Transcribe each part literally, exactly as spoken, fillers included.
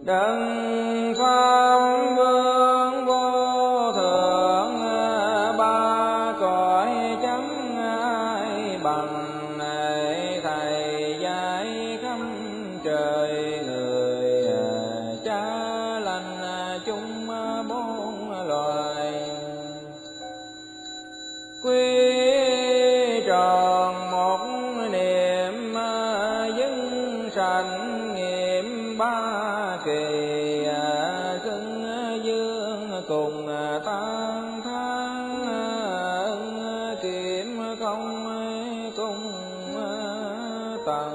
đấng pháp vương vô thượng, ba cõi chẳng ai bằng này. Thầy dạy khắp trời người, cha lành chung bốn loài. Quy tròn một niệm dân sanh nghiệm ba kỳ, xưng dương cùng tan thán kiếm không cung tầng.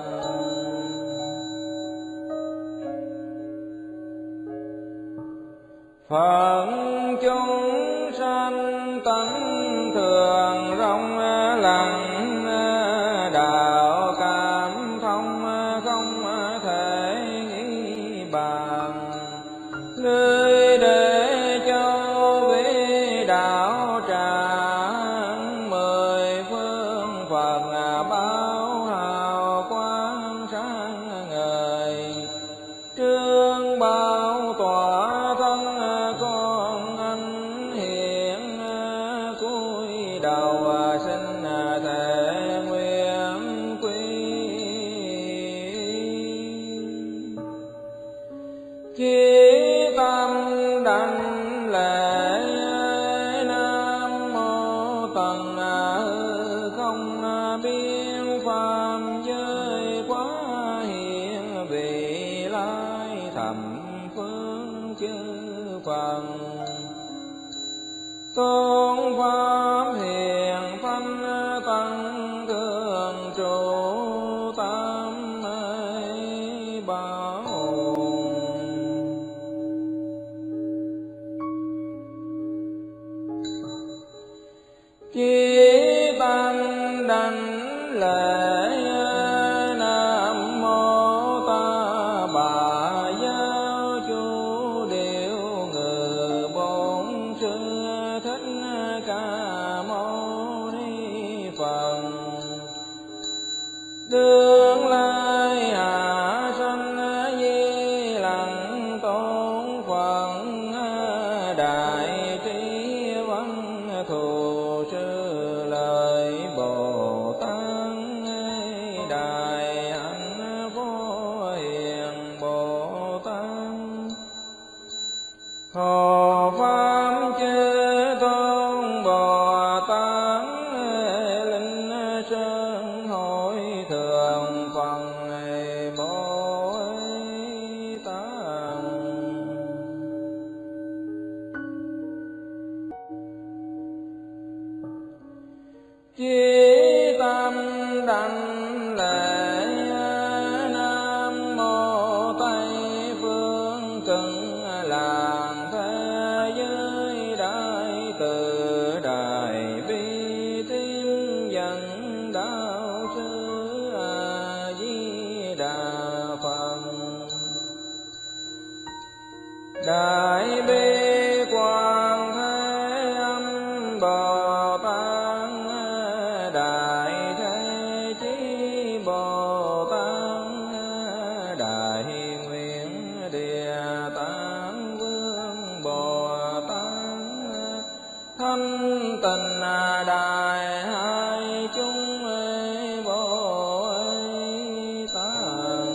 Phật chúng sanh tánh thường rong lặng, đạo cảm thông không thể nghĩ bàn. Người để cho vi đạo tràng, mười phương Phật báo hào quang sáng ngời. Trương bao tỏa thân con anh hiện, cúi đầu xin thề nguyện quy. Chí tâm đảnh lễ Nam mô Tần không biên phàm giới quá hiện, vị lai thập phương chư Phật. Tôn pháp hiền thanh tăng thường trụ tam bảo. Chí tâm đảnh lễ Nam mô Ta Bà Giáo Chủ Điều Ngự Bổn Sư Thích Ca Mâu Ni Phật. Tương lai hạ sanh Di Lặc Tôn Phật, đại trí văn thù sư lợi Bồ Tát. Đại hạnh vô hiền Bồ Tát, Hộ pháp chư tôn Bồ Tát. Linh sơn hội thượng Phật Bồ Tát. Chí tâm đảnh lễ Nam mô Tây phương cực lạc thế giới đại từ đại bi tín dân đạo sư A Di Đà Phật. Đại bi quang thế âm Bồ Tát, đại thế chí Bồ Tát, đại nguyện địa tạng vương Bồ Tát, thanh tịnh đại hai chúng Bồ Tát.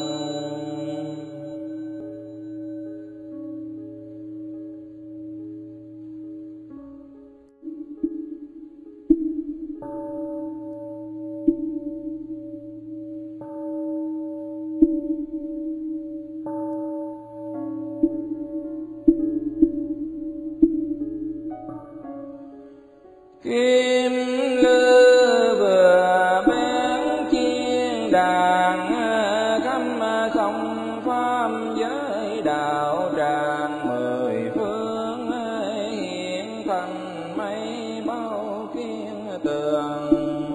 Kim lư vừa bén chiên đàn, khắp sông pháp giới đạo tràng. Mười phương hiện thành mây bao kiên tường,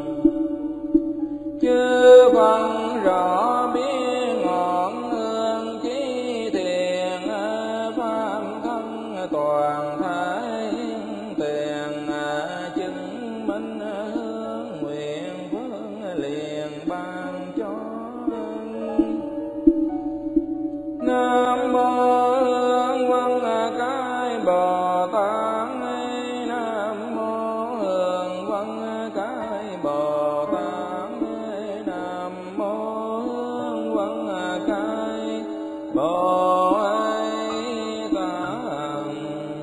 chư Phật rõ biết ngọn hương chí thiền. Pháp thân toàn thái tiền, chứng minh hương nguyện vương liền ban cho. Nam mô Bồ Tát.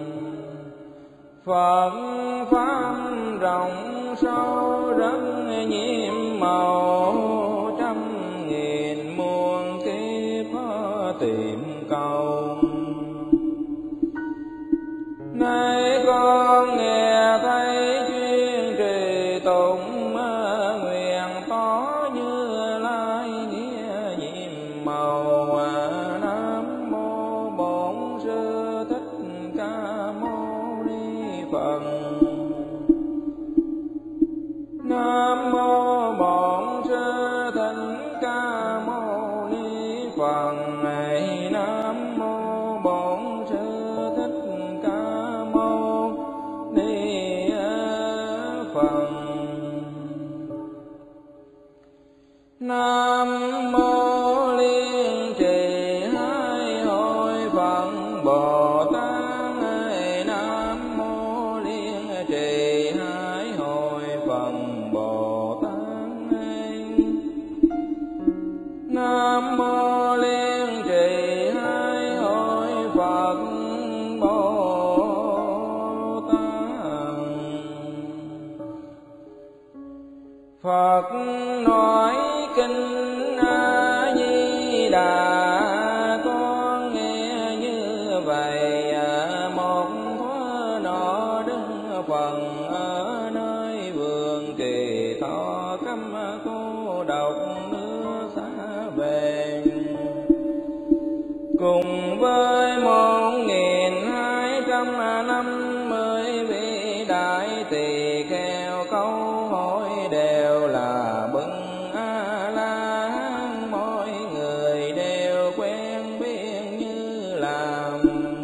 Phật pháp rộng sâu rất nhiệm màu, trăm nghìn muôn kiếp tìm cầu. Nay con nghe thấy chuyên trì tụng, nguyện tỏ Như Lai nghĩa nhiệm màu. Nam mô Bổn Sư Thích Ca Mâu Ni Phật. Nam mô Bổn Sư Thích Ca Mâu Ni Phật. Nam mô Bổn Sư Thích Ca Mâu Ni Phật. Nam mô Liên Trì Hai Hội Phật Bồ Tát. Nam mô Liên Trì Hai Hội Phật Bồ Tát. Nam mô Liên Trì Hai Hội Phật Bồ Tát. Phật nói kinh A Di Đà, con nghe như vậy. Một thuở nọ Đức Phật ở nơi vườn Kỳ Thọ, cấm cô độc nước xa về, cùng với một nghìn hai trăm năm mươi vị đại tỳ kheo. Câu hỏi đều là bưng A La Hán, mỗi người đều quen biết như làm.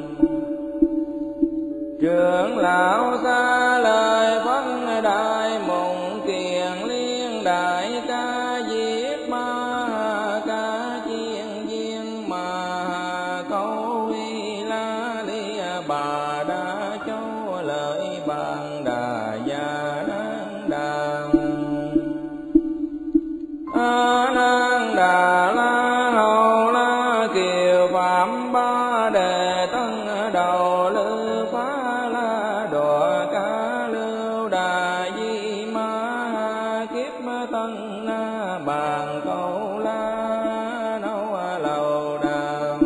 Trưởng lão xa lời phân đại mộng kiền liên đại ca diếp ma ca chiên viên mà câu y la li bà đa châu lợi bàn đà gia nan đàm. A Nan Đà La Hầu La Kiều Phạm Ba Đề Tân Đầu Lư Phá La Đọa Ca Lưu Đà Di Ma Kiếp Tân Na Bàn Câu La Nâu Lầu Đàm.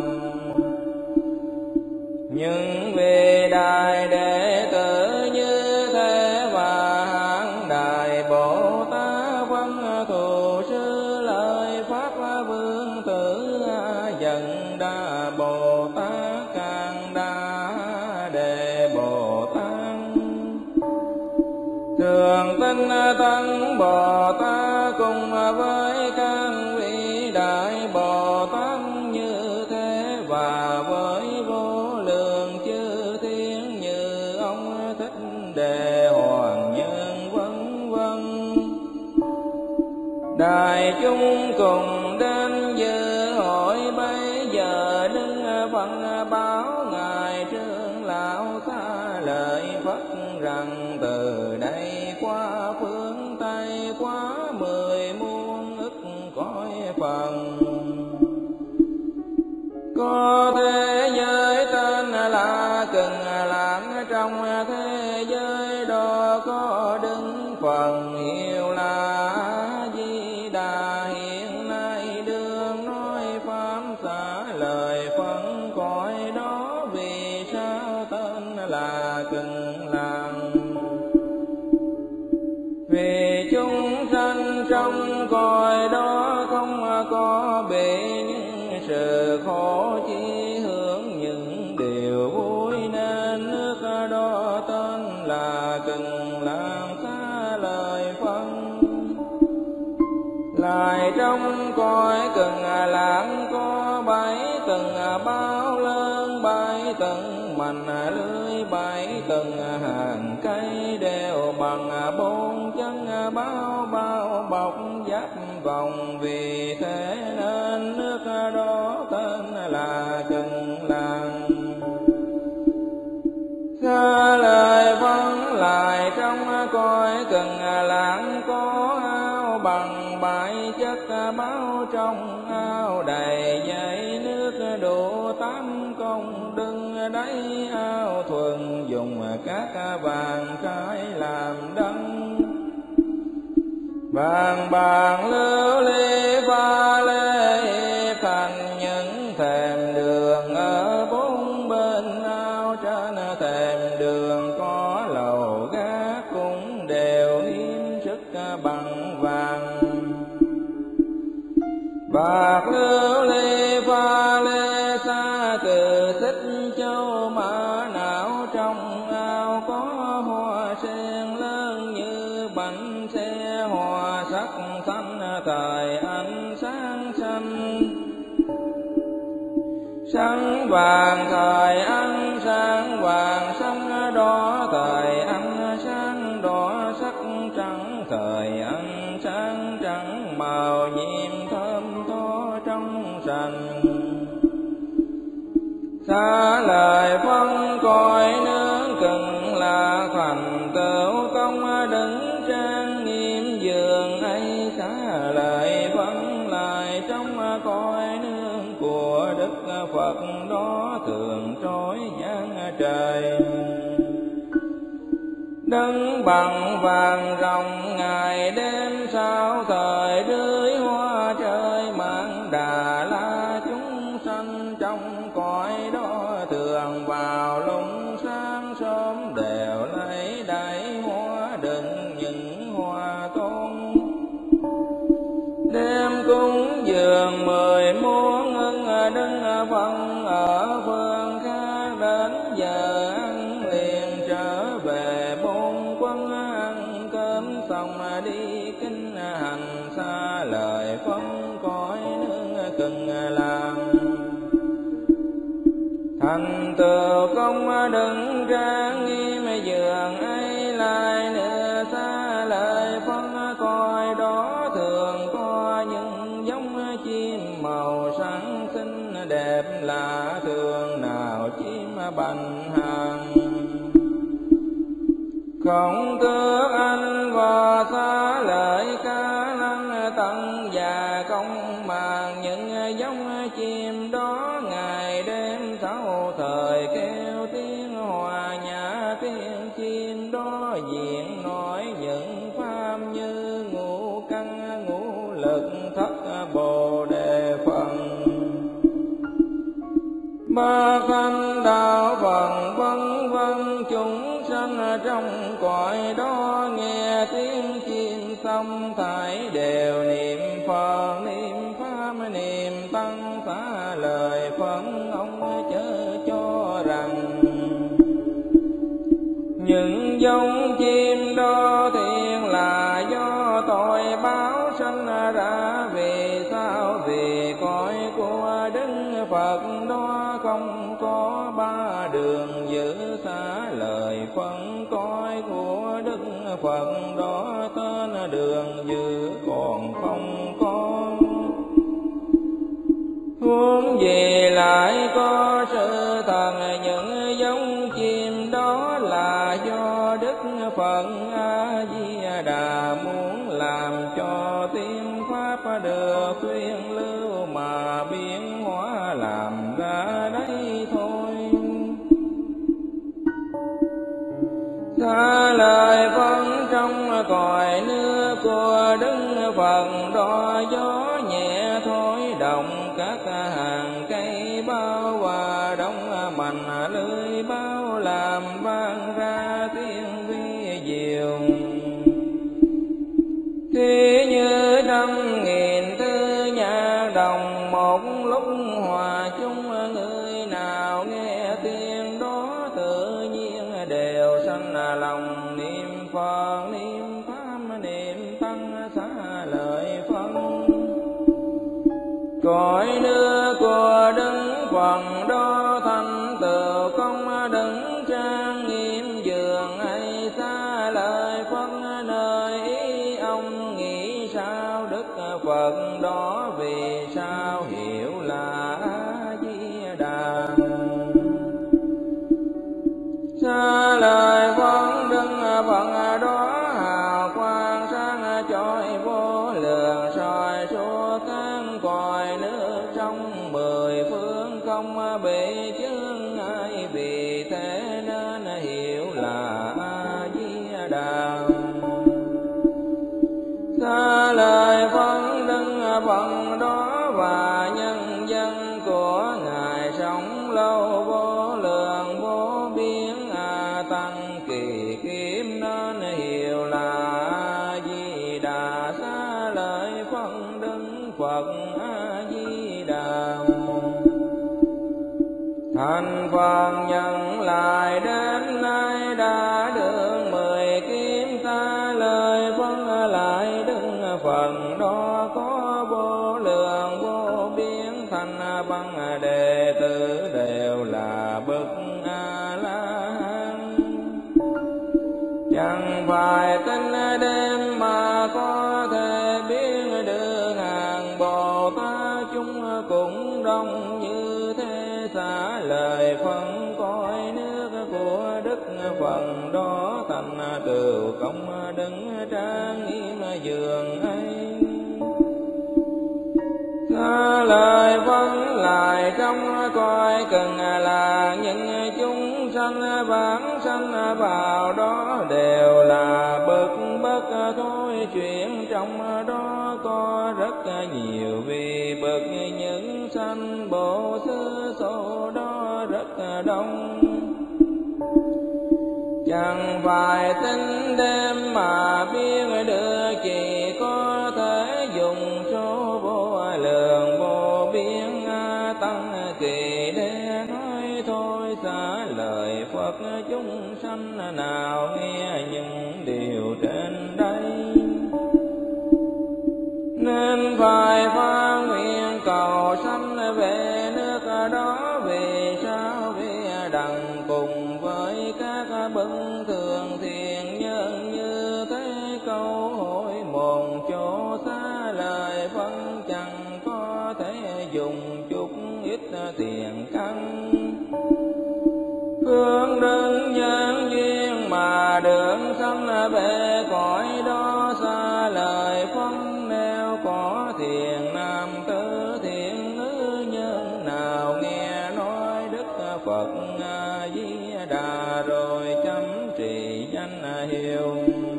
Những vị đại đệ tử như thế và hạng đại Bồ Tát Văn Thù Sư lời Pháp Vương Tử Dần Đa Bồ Tát Càng Đa Đề Bồ Tát Thường Tinh Tấn Bồ Tát cùng với các vị đại Bồ Tát như thế và với vô lượng chư thiên như ông Thích Đề Hoàng Nhân vân vân. Đại chúng cùng đến dự hội bây giờ đứng phân báo ngài trưởng lão xa lời Phật rằng từ đây qua phương Tây quá mười muôn ức cõi phần, có thế giới tên là Cực Lạc. Trong thế giới đó có đứng phần hiệu là A Di Đà. Hiện nay đương nói pháp xả lời phân cõi đó, vì sao tên là Cực Lạc? Vì chúng sanh trong cõi đó không có bị những sự khổ, chỉ hướng những điều vui, nên nước đó tên là Cực Lạc xá lời phân. Lại trong cõi Cực Lạc có bảy tầng bao lớn, bảy tầng mành lưới, bảy tầng hàng cây đều bằng bốn chân bao bao bọc giáp vòng. Vì thế nên nước đó tên là Cực Lạc. Xa lời phân lại trong cõi Cực Lạc có ao bằng bảy chất báo, trong ao đầy dây nước đủ tám công đừng đáy ao thuần, dùng các vàng trái làm đăng. Vàng bạc lưu ly pha lê thành những thềm đường, ở bốn bên ao trên thềm đường có lầu gác cũng đều hiếm sức bằng vàng. Bạc lưu ly pha lê xa cừ xích châu mã não, trong ao có hoa sen lớn như bánh xe, hoa sắc xanh thời ánh sáng xanh. Sáng vàng thời ánh sáng vàng, sáng đỏ thời ánh sáng đỏ, sắc trắng thời ánh sáng trắng, màu nhiệm thơm tho trong sành. Xa lời phân cõi nước cần là thành tựu công, đứng trang nghiêm giường ấy. Xa lời phân lại trong cõi nước của Đức Phật đó, thường trói giang trời. Đứng bằng vàng rồng ngày đêm, sao thời rưới hoa trời mang Đà La. Chúng sanh trong cõi đó thường vào lúc sáng sớm, đều lấy đáy hoa đựng những hoa tôn. Đêm cúng dường mười muỗng ưng, đứng phân ở phương khác, đến giờ ăn liền trở về bốn quân. Ăn cơm xong đi kinh hành, xa lời phân cõi nước cần làm. Thành tựu công đứng trang nghiêm giường ấy, lại nữa xa lời phân cõi đó, thường có những giống chim màu sáng xinh đẹp lạ thường, nào chim bành hàng. Không tước anh và xa lời ca lăng tận và công màng, những giống chim đó ngày đêm sáu thời kêu tiếng hòa nhã. Tiếng chim đó diện nói những pháp như ngũ căn ngũ lực thất bồ đề phần, ba khanh đạo phần vân vân. Chúng sanh trong cõi đó nghe tiếng chim xong, thảy đều niệm Phật niệm pháp niệm tăng. Xá lời phân ông chớ cho rằng, những giống chim đó thiện là do tội báo sanh ra. Vì sao? Vì cõi của Đức Phật đó không có ba đường giữ. Xá lời phân cõi của Đức Phật đó, tên đường giữ còn không có. Huống gì lại có sự thần, những giống chim đó là do Đức Phật A Di Đà muốn làm cho tiếng pháp được tuyên lưu, mà biến hóa làm ra đấy thôi. Xa lời phân trong cõi nước của Đức Phật đó, gió nhẹ thổi động các hàng cây bao, và đông mạnh lưới bao làm vang ra tiếng vi diệu. Thì như trăm nghìn tư nhạc đồng một lúc hòa chung, người nào nghe tiếng đó tự nhiên đều sanh lòng niệm Phật niệm pháp niệm tăng. Xá lời phân cõi nước của Đức Phật đó, thành tựu công đứng trang nghiêm giường ấy. Xá lời phân nơi ý ông nghĩ sao? Đức Phật đó vì sao hiểu là A Di Đà. Xa lời phân Đức Phật đó hào quang sáng chói vô lượng, soi suốt các cõi nước trong mười phương không. không bị chướng ngại, vì thế nên hiệu là A Di Đà. Xa lời phân đứng phần đó và nhân dân của Ngài sống lâu vô lượng vô biên, a tăng kỳ kiếm nên hiệu là A Di Đà. Xa lời phân đứng Phật A Di Đà. Thành phần nhận lại đến nay đã được mười kiếm, ta lời phân lại đứng phần đó có vô lượng vô biên, thành văn đệ tử đều là bậc A La Hán. Chẳng phải tin đêm mà có thể biết được, hàng Bồ Tát chúng cũng đông như thế. Xả lời phân cõi nước của Đức phần đó, thành tựu công đứng trang nghiêm giường ấy. Xá lời phân lại trong cõi cần là những chúng sanh vãng sanh vào đó, đều là bậc bất thôi chuyển. Trong đó có rất nhiều vị bậc những sanh bộ xứ, số đó rất đông. Chẳng phải tính đêm mà biết được, chỉ có thể dùng số vô lượng vô biên a tăng kỳ để nói thôi. Xá lời Phật chúng sanh nào nghe những điều trên đây, nên phải phát nguyện cầu sanh về nước đó. Vì sao? Vì đặng cùng với các bậc thường thiện nhân như thế, câu hỏi một chỗ xa lời phân chẳng có thể dùng chút ít tiền căn. Phương đơn nhân duyên mà được sanh về cõi đó, xa lời phân nếu có thiện nam tử thiện nữ nhân nào nghe nói Đức Phật A Di Đà, rồi chấm trì danh hiệu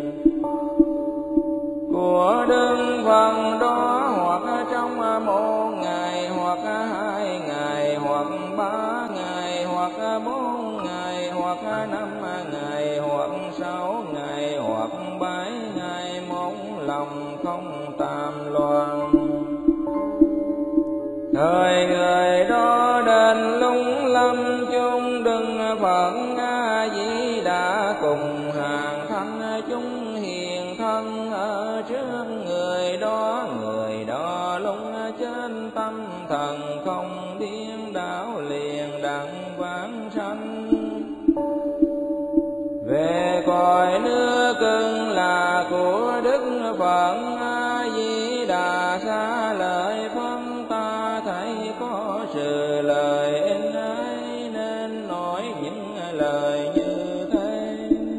của Đức Phật đó, hoặc trong một ngày, hoặc hai ngày, hoặc ba ngày, hoặc bốn ngày, hoặc năm ngày, hoặc sáu ngày, hoặc bảy ngày, một lòng không tam loạn. Thời người đó đến lung lâm chung đừng Phật A Di Đà, cùng hàng thanh chúng hiền thân ở trước người đó. Người đó lung trên tâm thần không điên đảo, liền đặng vãng sanh về cõi nước cưng là của Đức Phật A Di Đà. Xa lời phân ta thấy có sự lời in ấy, nên nói những lời như thế.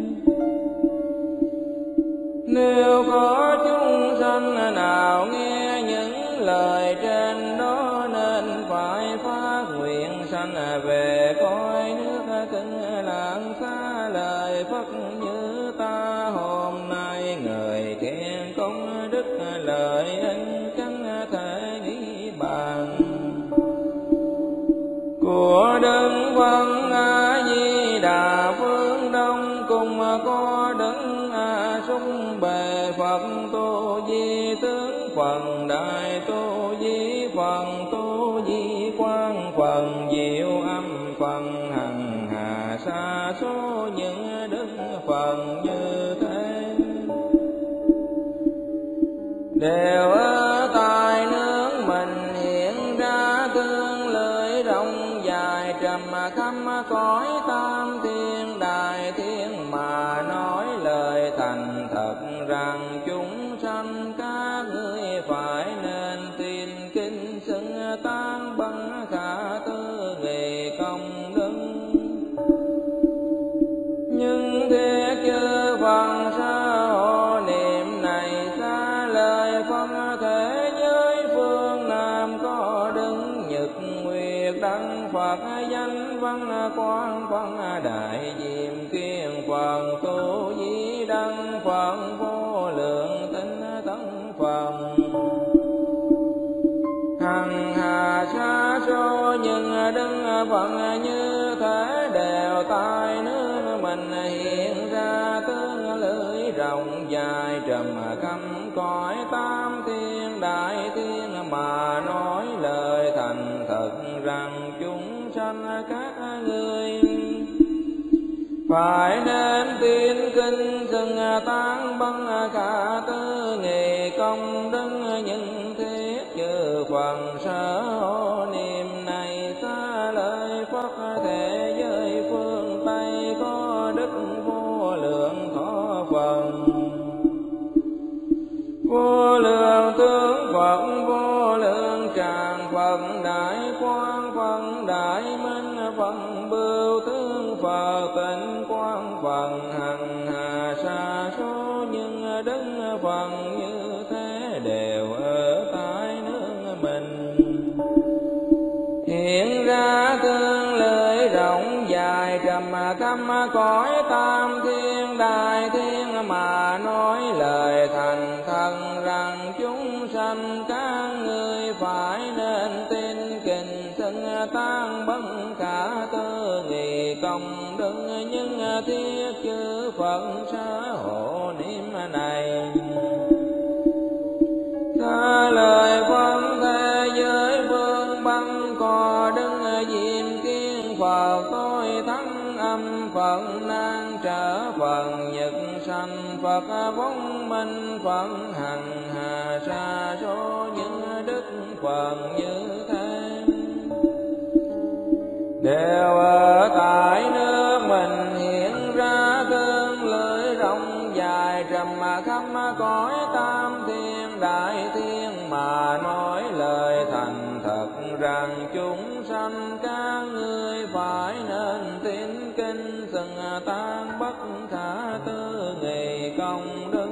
Nếu có chúng sanh nào nghe những lời trên đó, nên phải phát nguyện sanh về cõi nước cưng lạng. Xa lời Phật như ta hôm nay, người khen công đức lợi ích chẳng thể nghĩ bàn của Đức Phật A Di Đà. Phương Đông cùng có Đức A Sung Bề Phật Tu Di Tướng, phần Đại Tu Di, phần Tu Di Quang, phần Diệu Âm, phần Hằng Hà. Sa số những đức phần như thế, đều ở tại nước mình hiện ra, tương lưỡi rộng dài trầm khắp cõi tam thiên đại thiên, mà nói lời thành thật rằng chúng sanh các ngươi phải nên tin kinh xưng tán bằng khả tư về công đức. Nhưng thế chư Phật sa hộ niệm này, xa lời phân thế giới phương Nam có Đức Nhật Nguyệt Đăng đăng Phật danh văn quang phân đại diệm kiên Phật tu di đăng Phật vô lượng tinh tấn Phật hằng hà sa số nhưng đứng Phật như thế đều tai nước mình hiện ra tướng lưỡi rộng dài trầm khắp cõi tam thiên đại thiên mà nói lời thành thật rằng chúng sanh các ngươi phải nên tin kinh xưng tán băng cả tư nghị công đức những thiết chư phần sở hộ niệm này xa lời Phật thế giới phương Tây có đức vô lượng thọ phần vô lượng tướng Phật vô lượng tràng Phật đại quang Phật đại minh Phật bưu tướng Phật tịnh quang Phật hằng hà sa số nhưng đức Phật như thế đều ở tại nước mình hiện ra tương lưỡi rộng dài trầm khắp cõi tam thiên đại thiên mà nói lời thành thần rằng chúng sanh các ngươi phải nên tin kinh xưng tán bất cả tư nghị công đức những thiết chư Phật sở hộ niệm này xa lời Phật thế giới vương băng cò đứng diêm kiên Phật tôi thắng âm Phật nan trở Phật nhật sanh Phật vong minh Phật hằng hà sa số những đức Phật như thế đều ở tại nước mình hiện ra tương lưỡi rộng dài trầm khắp cõi tam thiên đại thiên mà nói lời thành thật rằng chúng sanh các ngươi phải nên tín kinh xưng tán bất khả tư nghị công đức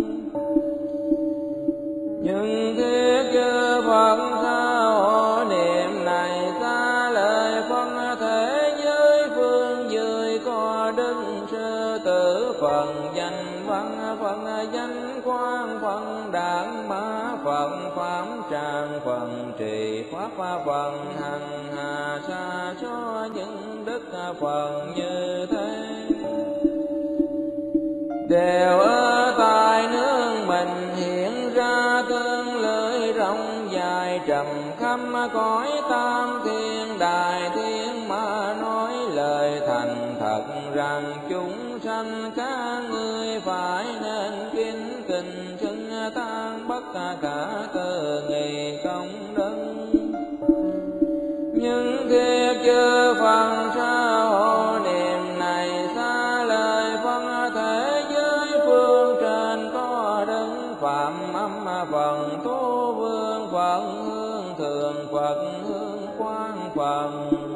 nhưng thiết chư Phật sa hộ niệm này xa lời Phật thế giới phương dưới có đức sư tử Phật danh văn Phật danh quang Phật đản mã Phật pháp tràng Phật trì pháp Phật hằng hà sa số những đức Phật như thế đều ở tại nước mình hiện ra tương lưỡi rộng dài trầm khắp cõi tam thiên đại thiên mà nói lời thành thật rằng chúng sanh các ngươi phải nên kính kinh xưng tán bất cả tư nghị công đức những thiết chư Phật sa hộ niệm này xa lời Phật thế giới phương trên có đức phạm âm Phật tu vương Phật hương thường Phật hương quang Phật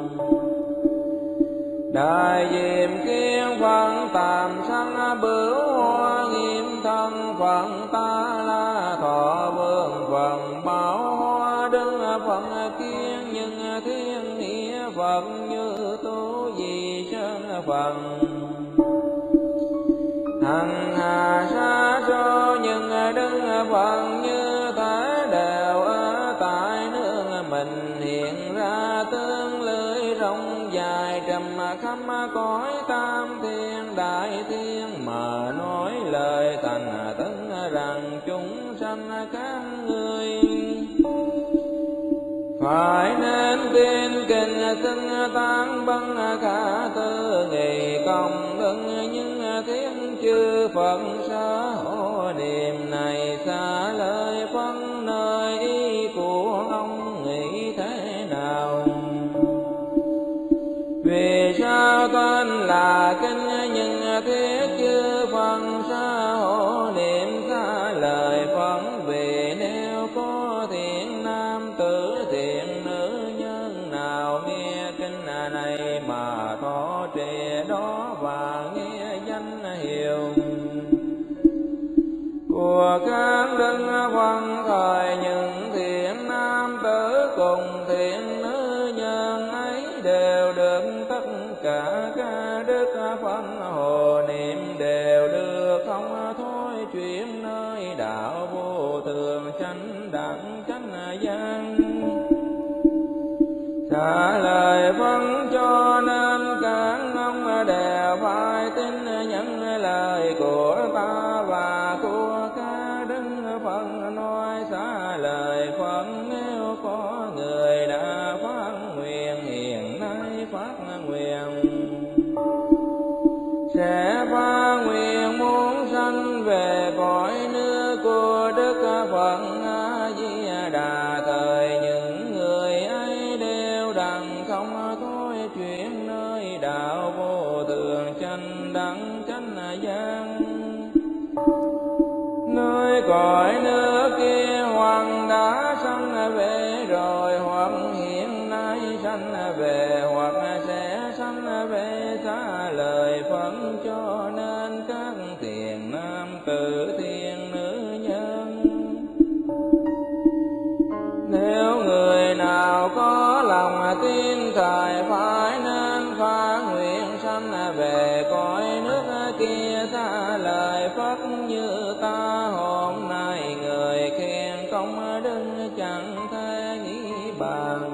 đại diệm kiên Phật tạm sanh bửu hoa nghiêm thân Phật ta la thọ vương Phật bảo hoa đứng Phật kiên nhưng thiên nghĩa Phật như tu di sơn Phật hằng hà sa số nhưng đứng Phật như thế đều ở tại nước mình hiện ra tương lưỡi rộng dài trầm khắp cõi tam thiên đại thiên mà nói lời thành tấn rằng chúng sanh các ngươi phải nên tin kinh xưng tán băng khả tư nghị công đức những thiên chư Phật sở hộ niệm này xa lời Phật nơi ý của ông nghĩ thế nào vì sao tên là kinh những thiết chư Phật sở hộ niệm xa lời Phật vì nếu có thiện nam tử thiện nữ nhân nào nghe kinh này mà thọ trì đó và nghe danh hiệu của các đức Phật thời những thiện nam tử cùng thiện nữ nhân ấy đều được tất cả các đức phân hồ niệm, đều được không thôi chuyển nơi đạo vô thường chánh đẳng chánh giác. Trả lời phân cho nên các ông đều phải tin những lời của ta và của các đức phân nói. Xá lời phân nếu có người đã phát nguyện hiện nay phát nguyện, sẽ phát nguyện muốn sanh về cõi nước của Đức Phật A Di Đà. Thời những người ấy đều đặng không thôi chuyển nơi đạo vô thường chánh đẳng chánh giác. Nơi cõi nước kia hoặc đã sanh về rồi, hoặc hiện nay sanh về, hoặc sẽ sanh về. Xá lời phân cho nên các thiền nam tử thiền nữ nhân, nếu người nào có lòng tin thời phải nên phát nguyện sanh về cõi nước kia. Xá lời Phật như ta hôm nay người khen công đức chẳng thể nghĩ bằng,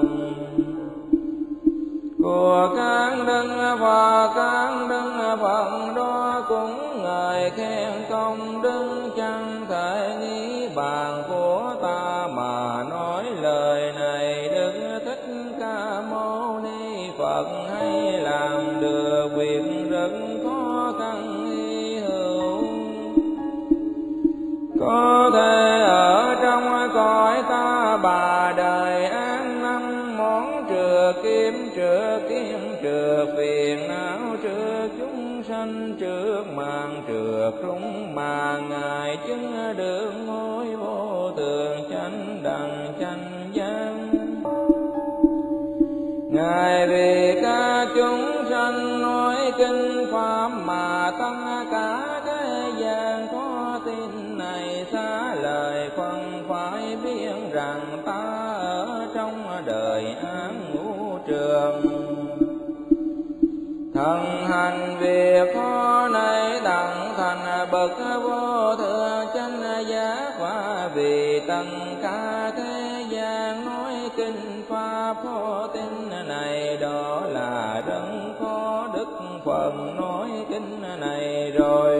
của các đức và các đức Phật đó cũng người khen công đức chẳng thể nghĩ bằng. Của ta mà nói lời này, Đức Thích Ca Mâu Ni Phật hay làm được việc rất khó khăn hy hữu, có thể ở trong cõi ta bà đời an năm món trừ kiếm trừ kiếm trừ phiền não trừ chúng sanh trước màn trừ chúng mà ngài chứng được ngôi vô thường chánh đẳng chánh giác. Ngài vì các chúng sanh nói kinh pháp mà tất cả thế gian có tin này. Xá lời phân phải biết rằng ta ở trong đời án ngũ trường, thần hành việc khó này đặng thành bậc vô thượng chánh giác. Và vì tất cả thế gian nói kinh pháp khó tin này, đó là rất khó. Đức Phật nói kinh này rồi,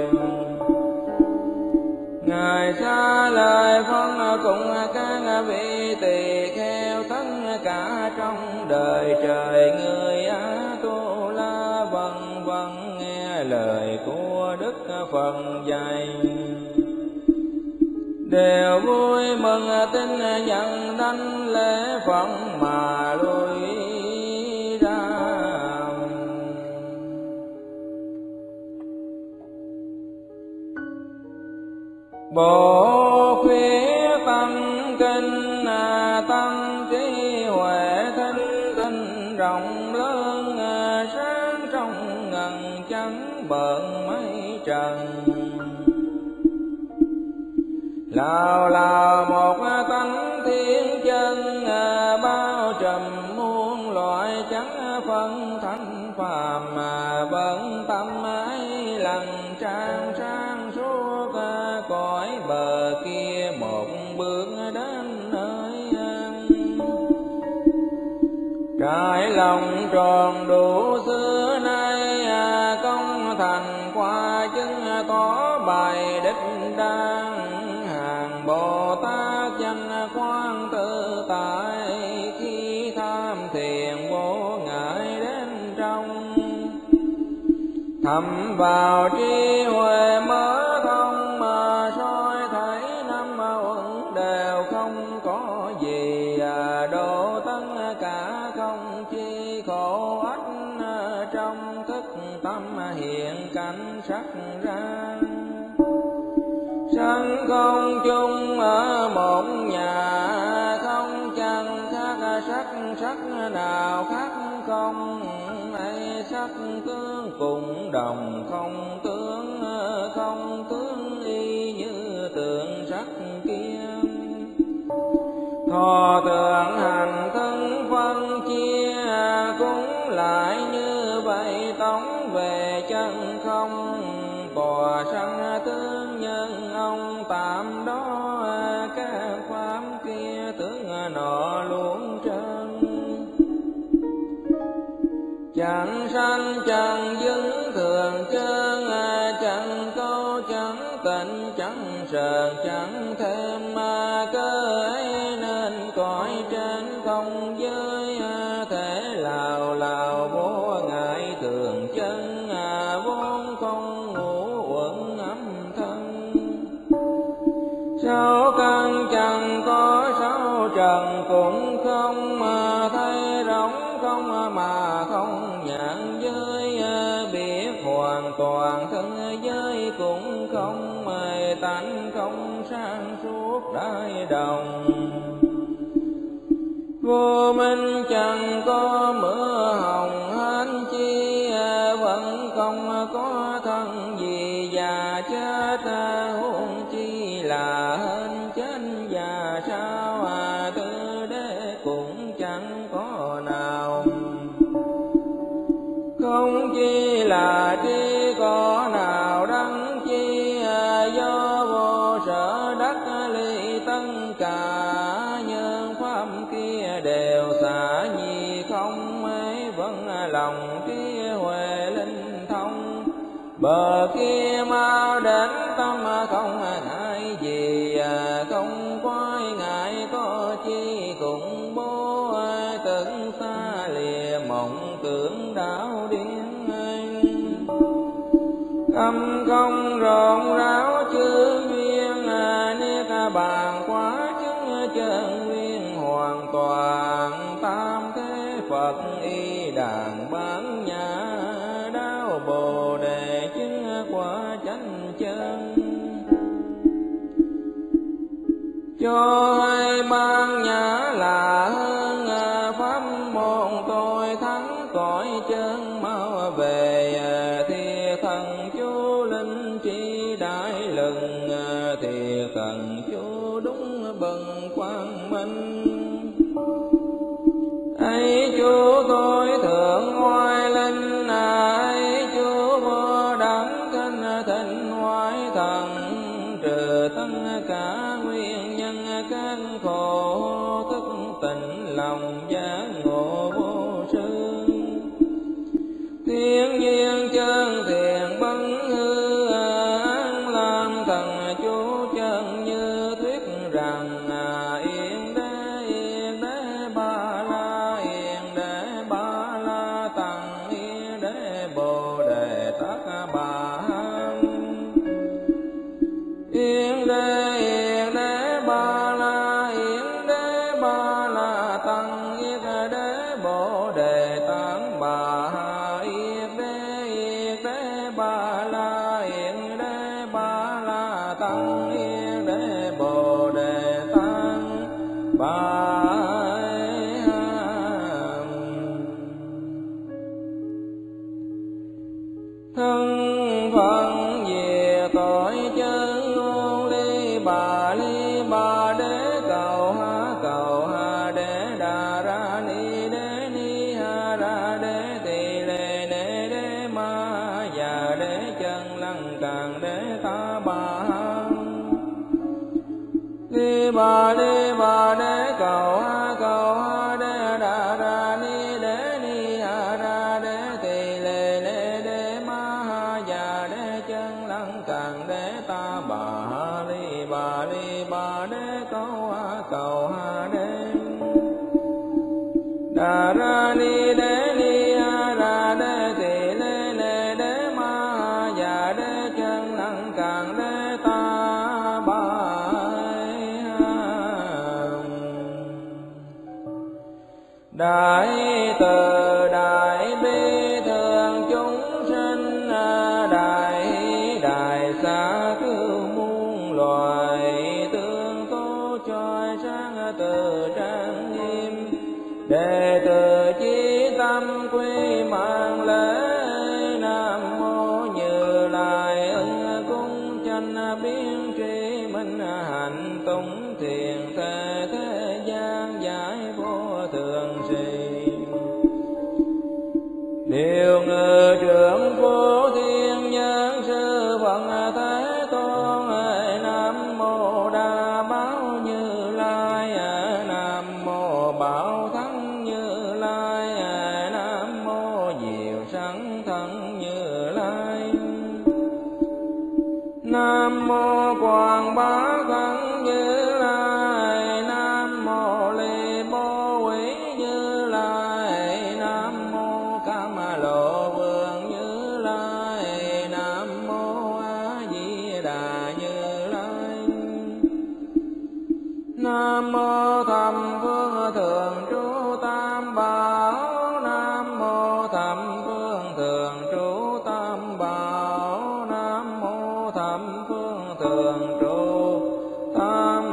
ngài xá lời phân cùng các vị tỳ kheo tất cả trong đời trời người Á Tu La vân vân nghe lời của Đức Phật dạy, đều vui mừng tin nhận đảnh lễ Phật mà lui ra. Bộ khuyết tâm kinh tâm trí huệ thinh tinh rộng lớn, sáng trong ngần trắng bận mây trần. Lào lào một tánh thiên chân, bao trùm muôn loại trắng phân thanh phàm. Mà vẫn tâm ấy lần trang sang suốt cõi bờ kia, một bước đến nơi an. Trải lòng tròn đủ xưa nay, công thành qua chứng tỏ bài đích đang. Bồ Tát danh quang tự tại, khi tham thiền vô ngại đến trong. Thầm vào trí huệ mở thông, mà soi thấy năm uẩn đều không có gì. Độ tất cả không chi khổ ách, trong thức tâm hiện cảnh sắc ra. Sanh không chung ở một nhà, không chẳng khác sắc sắc nào khác không. Ấy sắc tướng cùng đồng không tướng, không tướng y như tượng sắc kia. Thọ tưởng hành thân phân chia cũng sống lại như vậy tống về chân không. Bò sanh tướng nhân ông tạm đó, các pháp kia tướng nọ luôn trơn. Chẳng sanh chẳng dứng thường chân, chẳng câu chẳng tịnh chẳng sờn chẳng thêm ma cơ ấy, nên cõi trên không giới thể lào lào vô ngại thường chân, vốn không ngũ uẩn âm thân. Sáu căn chẳng có sáu trần cũng không, thấy rỗng không mà không nhãn giới, biết hoàn toàn thân giới cũng không, mê tánh không sang suốt đại đồng. Vô minh chẳng có mưa hồng hán chi, vẫn không có thân gì già chết, huống chi là hên chết già sao, tư đế cũng chẳng có nào. Không chi là tri có nào đắng chi, do vô sở đắc ly tất cả, nhân pháp kia đều xả nhi không, ấy vẫn lòng trí huệ linh thông. Bờ kia mau đến tâm không ngại gì, không quái ngại có chi cùng bố, tưởng xa lìa mộng tưởng đảo điên. Tâm không rộn ráo chư duyên, niết bàn quá chứng chân nguyên hoàn toàn. Tam thế Phật y đàn bán nhã, đáo bồ đề chứng quả chánh chân. Cho hai ban nhã là hơn, pháp môn tôi thắng cõi chân mau về. Thì thần chú linh trí đại lừng, thì thần chú đúng bần quang minh. Ấy chú tôi thượng oai linh, ấy chú vô đẳng thanh thịnh hoài thần. Trừ tất cả nguyên nhân các khổ, thức tỉnh lòng giác ngộ vô sư. Thiên nhiên chân thiện bấn hư, an làm thần chú chân như thuyết rằng. Yên đế yên đế ba la, yên đế ba la tăng, yên đế bồ đề tát bà hán. Yên đế yên đế ba la, yên đế ba la tăng, yên đế bồ đề tát bà hán. Yên đế yên đế ba la, yên đế ba la tăng, yên đế bồ đề tát bà hán. Thân phận về tội chân ngôn ly bà ly bà đế cầu ha cầu ha đế đà ra ni đế ni ha ra đế tỳ lê nê đế ma già đế chân lăng càng đế ta bà hán. Ly bà ly bà đế cầu ha cầu ha đế đà ra ni đế ni ha ra đế tỳ lê nê đế ma già đế chân lăng càng đế ta bà ha. Ly bà ly bà đế cầu ha cầu ha đế đà ra ni đế ni ha ra đế tỳ lê nê đế ma già đế chân lăng càng đế ta bà ha. điều ngự trưởng phổ thiên nhân sư Phật Thế Tôn. Nam mô Đa Bảo Như Lai, Nam mô Bảo Thắng Như Lai, Nam mô Diệu Sẵn Thân Như Lai, Nam mô Quảng Bá Thân Như Lai, Nam mô Ly Bố Quý Như Lai, Nam mô Cam Lộ Vương Như Lai, Nam mô A Di Đà Như Lai, Nam mô Thầm Phương Thường Trú Tam Bảo, Nam mô Thầm Phương Thường Trú Tam Bảo, Nam mô Thầm Phương Thường Trú Tam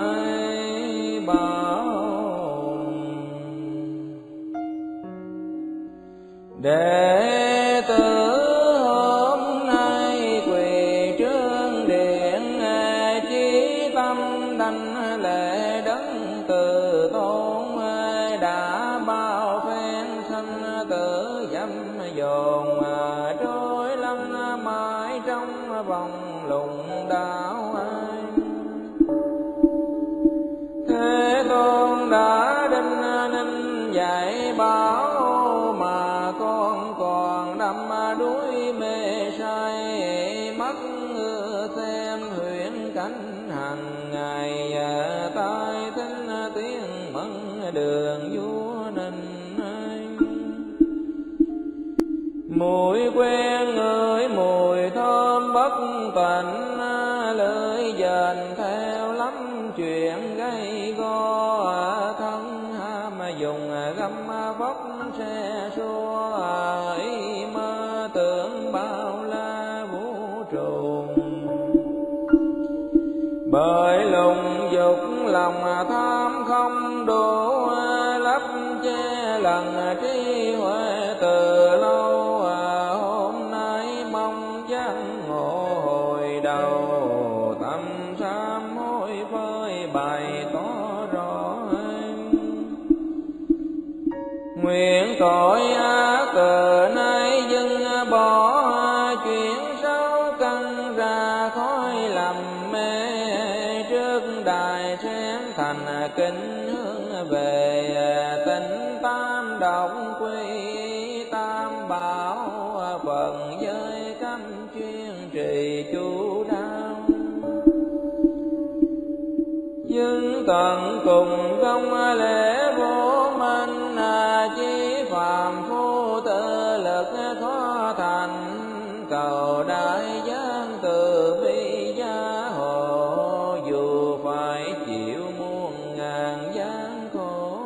Bảo. Đệ tử hôm nay quỳ trước điện, chí tâm đảnh lễ đấng từ tôn, đã bao phen sanh tử dâm dồn, trôi lăn mãi trong vòng lùng đạo. Thế Tôn đã đinh ninh dạy bảo, mà con còn đắm đuối mê say, mắt xem huyễn cảnh hàng ngày, tai thính tiếng mẫn đường vua ninh. Mùi quen ngửi mùi thơm bất tịnh, lưỡi dền theo lắm chuyện gây go, thân ham dùng găm vóc xe xua, ý mơ tưởng bao la vũ trụ. Bởi lùng dục lòng tham không đủ, lấp che lần trí huệ từ lâu, hôm nay mong giác ngộ hồi đầu, tâm sám hối với bày tỏ rõ. Nguyện tội ác từ nay dừng bỏ, chuyển sáu căn ra khói làm mê, trước đài sen thành kính hướng về, tịnh tam động quy tam bảo, phần giới cấm chuyên trì chú đáo. Nhưng tận cùng công lễ vô minh, chí phàm phu tự lực khó thành, cầu đại giang từ bi gia hộ, dù phải chịu muôn ngàn gian khổ.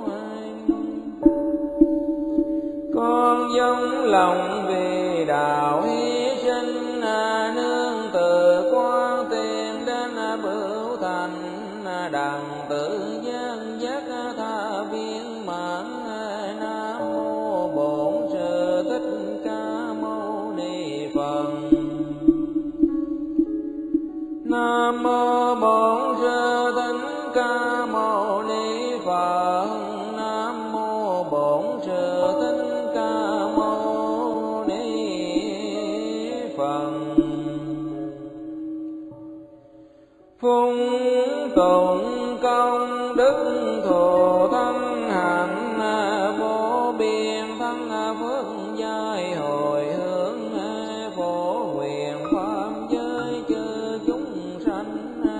Con dâng lòng vì đạo hy sinh, nương từ quan tiền đến bửu thành, đặng tự gian giác tha viên mãn. Nam mô Bổn Sư Thích Ca Mâu Ni Phật. Nam mô Bổn Sư Thích Ca Mâu Ni Phật. Nam mô Bổn Sư Thích Ca Mâu Ni Phật. Phung tụng công đức thù thân hạnh, vô biên thân phước giai hồi hướng, phổ nguyện pháp giới chư chúng sanh.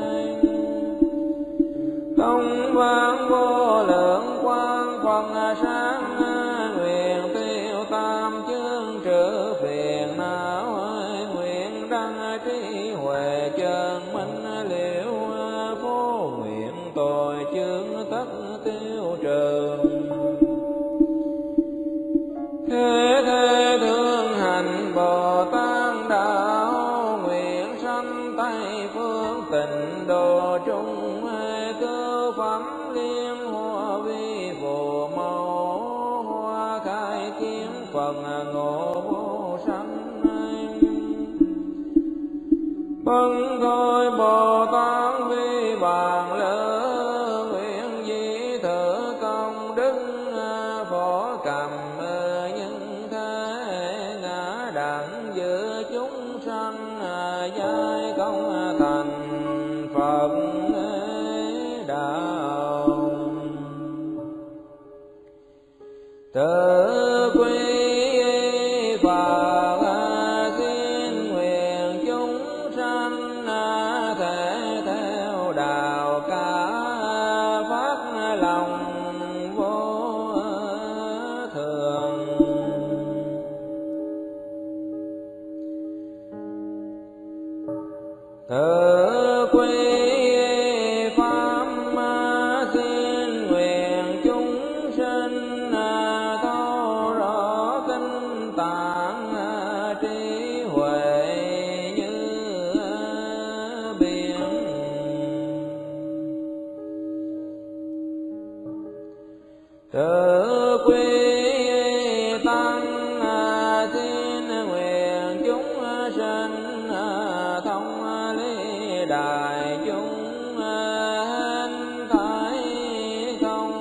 Công vang vô lượng quang Phật sáng, nguyện tiêu tam chương trừ phiền não, nguyện đăng trí huệ chân minh liễu, phổ nguyện tội chướng tất tiêu trừ. Thế thế thương hành Bồ Tát đạo, nguyện sanh Tây phương tịnh độ trung, cơ phẩm liên hoa vi phù mẫu, hoa khai kiến phần ngộ vô sanh. Vâng thôi Bồ Tát vi bàn lỡ, nguyện di thử công đức phổ cầm nhân thế, Phật xin nguyện chúng sanh thể theo đạo cả phát lòng vô thường. Tự quy pháp xin nguyện chúng sinh thấu rõ kinh tạng trí huệ như biển. Tự quy tăng xin nguyện chúng sinh thông lý đại chúng hình thái không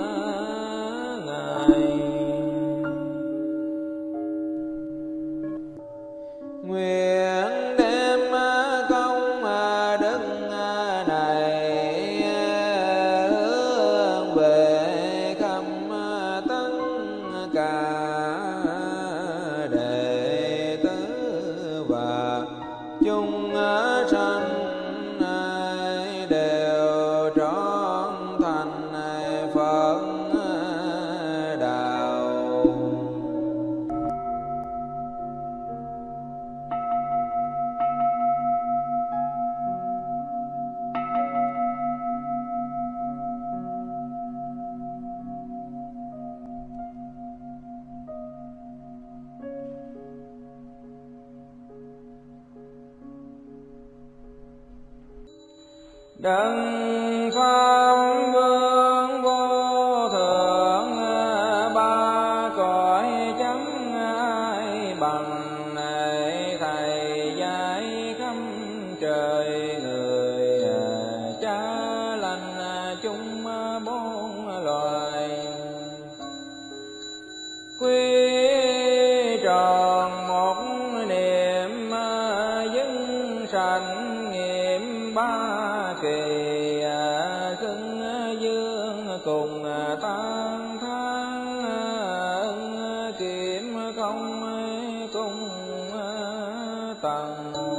ngại. Nguyện đem công đức này hướng về khắp tất cả đệ tử và chúng sanh đều trọn thành Phật đạo. Đấng Pháp Vương vô thượng ba cõi chẳng ai bằng. Thầy dạy khắp trời người cha lành chúng bốn loài. Quy tròn một niệm dưng sanh nghiệm ba kỳ xưng dương cùng tan thán ân kiếm không cung tầng.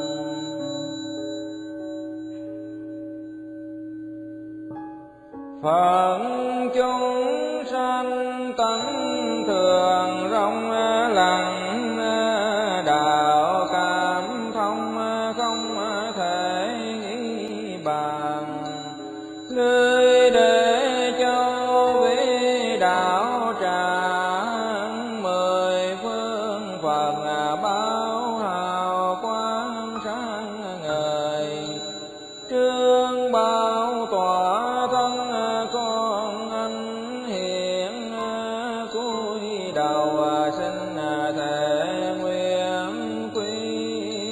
Phật chúng sanh tánh thường rộng lặng đạo cảm thông không thể nghĩ bàn. Nơi để cho vị đạo tràng mười phương Phật báo hào quang sáng ngời. Trương bao tỏa thân con anh hiện cúi đầu xin thề nguyện quy.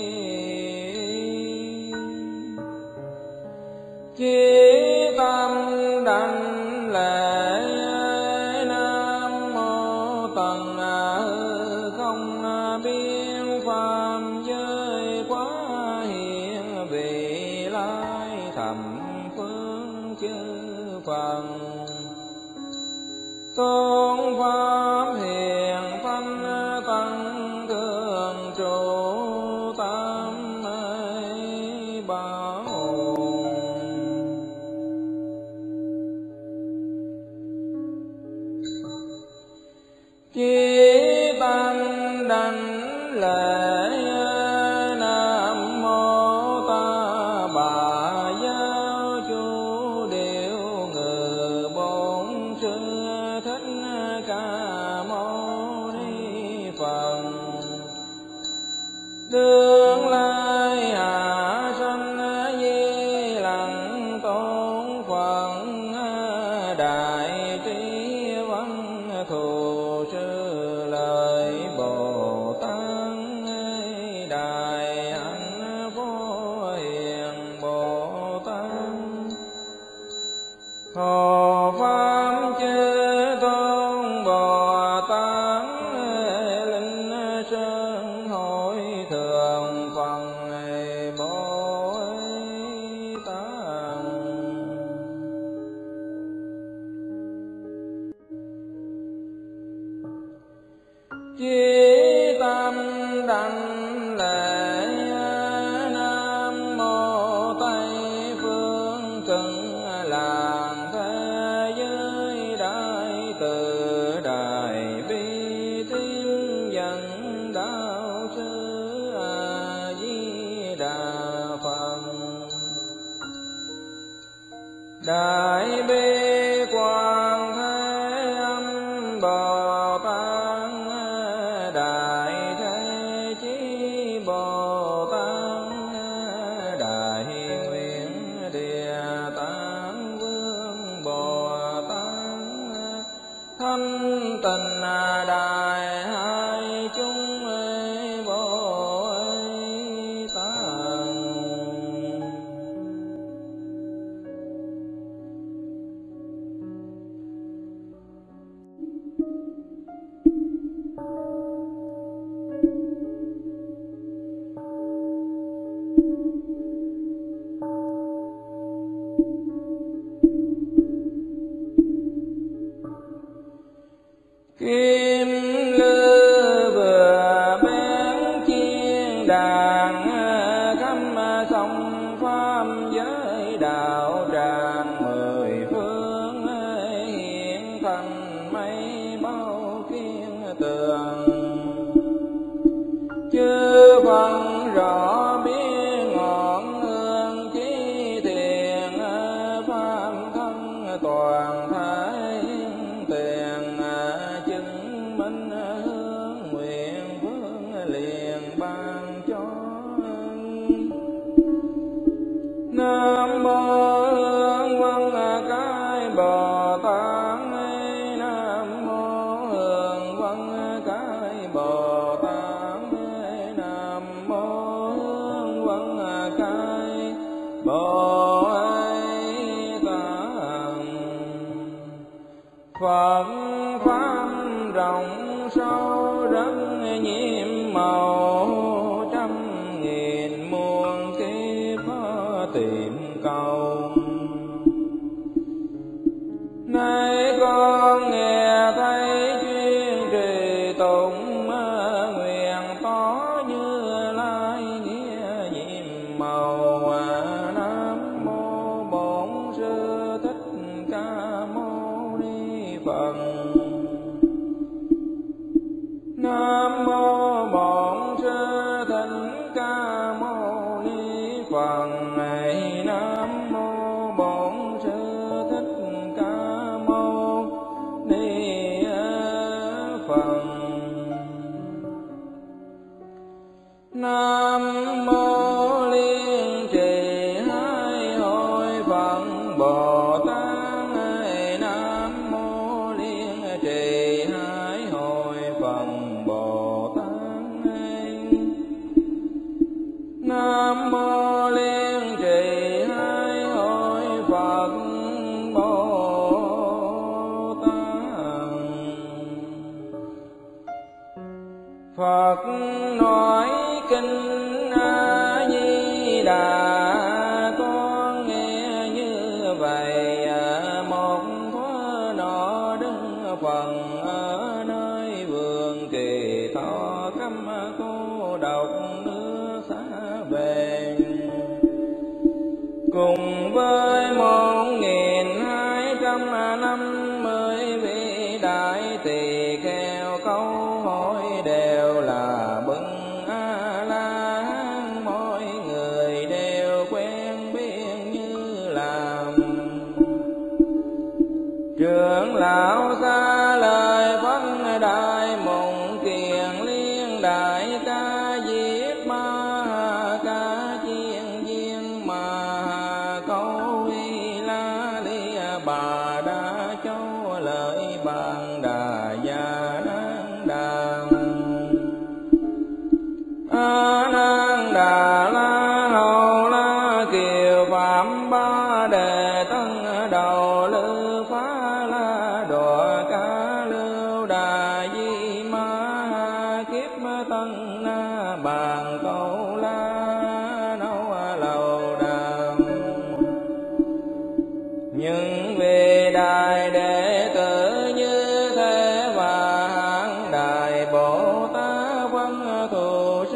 Chí tâm đảnh lễ Nam Mô Tần không biên phàm giới quá hiện vị lai thầm phương chư Phật. Tôn pháp hiền thanh tăng thường trụ tam bảo. Chí tăng đảnh lễ Nam Mô Ta Bà Giáo Chủ Điều Ngự Bổn Sư Thích Ca Mâu Ni Phật. Tương lai hạ sanh Di Lặc Tôn Phật đại trí văn thù sư lợi Bồ Tát đại hạnh vô hiền Bồ Tát. Hộ pháp chư tôn Bồ Tát linh sơn hội thượng Phật Bồ Tát. Chí ta đảnh lễ. Nam mô Tây phương cực lạc thế giới đại từ đại bi tín dẫn đạo sư A Di Đà Phật. Đại bi quang thế âm Bồ Tát, đại thế chí Bồ Tát, đại nguyện địa tạng vương Bồ Tát, thanh tịnh đại hai chúng Bồ Tát. Kim lư vừa bén chiên đàn, khắp sông pháp giới đạo tràng mười phương, hiện thành mây bao kiên tường. Chư Phật rõ biết ngọn hương chí thiền, pháp thân toàn thái tiền, chứng minh hướng nguyện vương liền ban cho. Nam mô Hương Vân Cái Bồ Tát, Nam mô Hương Vân Cái Bồ Tát, Nam mô Hương Vân Cái Bồ Tát. Phật pháp rộng sâu rất nhiệm màu, trăm nghìn muôn kiếp tìm cầu. Nay con nghe thấy chuyên trì tụng, nguyện tỏ Như Lai nghĩa nhiệm màu. Nam mô Bổn Sư Thích Ca Mâu Ni Phật. Nam mô Bổn Sư Thích Ca Mâu Ni Phật. Nam mô Bổn Sư Thích Ca Mâu Ni Phật. Nam mô Liên Trì Hai Hội Phật Bồ Tát. Nam mô Liên Trì Hai Hội Phật Bồ Tát. Nam mô Liên Trì Hai Hội Phật Bồ Tát. Phật nói kinh A Di Đà, con nghe như vậy. Một thuở nọ đứng phần ở nơi vườn Kỳ Thọ, cắm cô độc nước xa về, cùng với một nghìn hai trăm năm mươi vị đại tỳ kheo. Câu hỏi đều là bưng A La Hán, mỗi người đều quen biết như làm. Trưởng lão xa lời phân đại mộng kiền liên, đại ca diếp ma ca chiên viên mà câu y la li bà đa châu lợi bàn đà gia nan đà. A Nan Đà La Hầu La Kiều Phạm Ba Đề Tân Đầu Lư Phá La Đọa Ca Lưu Đà Di Ma Kiếp Tân Na Bàn Câu La Nâu Lầu Đàm. Nhưng vì đại đệ tử như thế và hạng đại Bồ Tát văn thù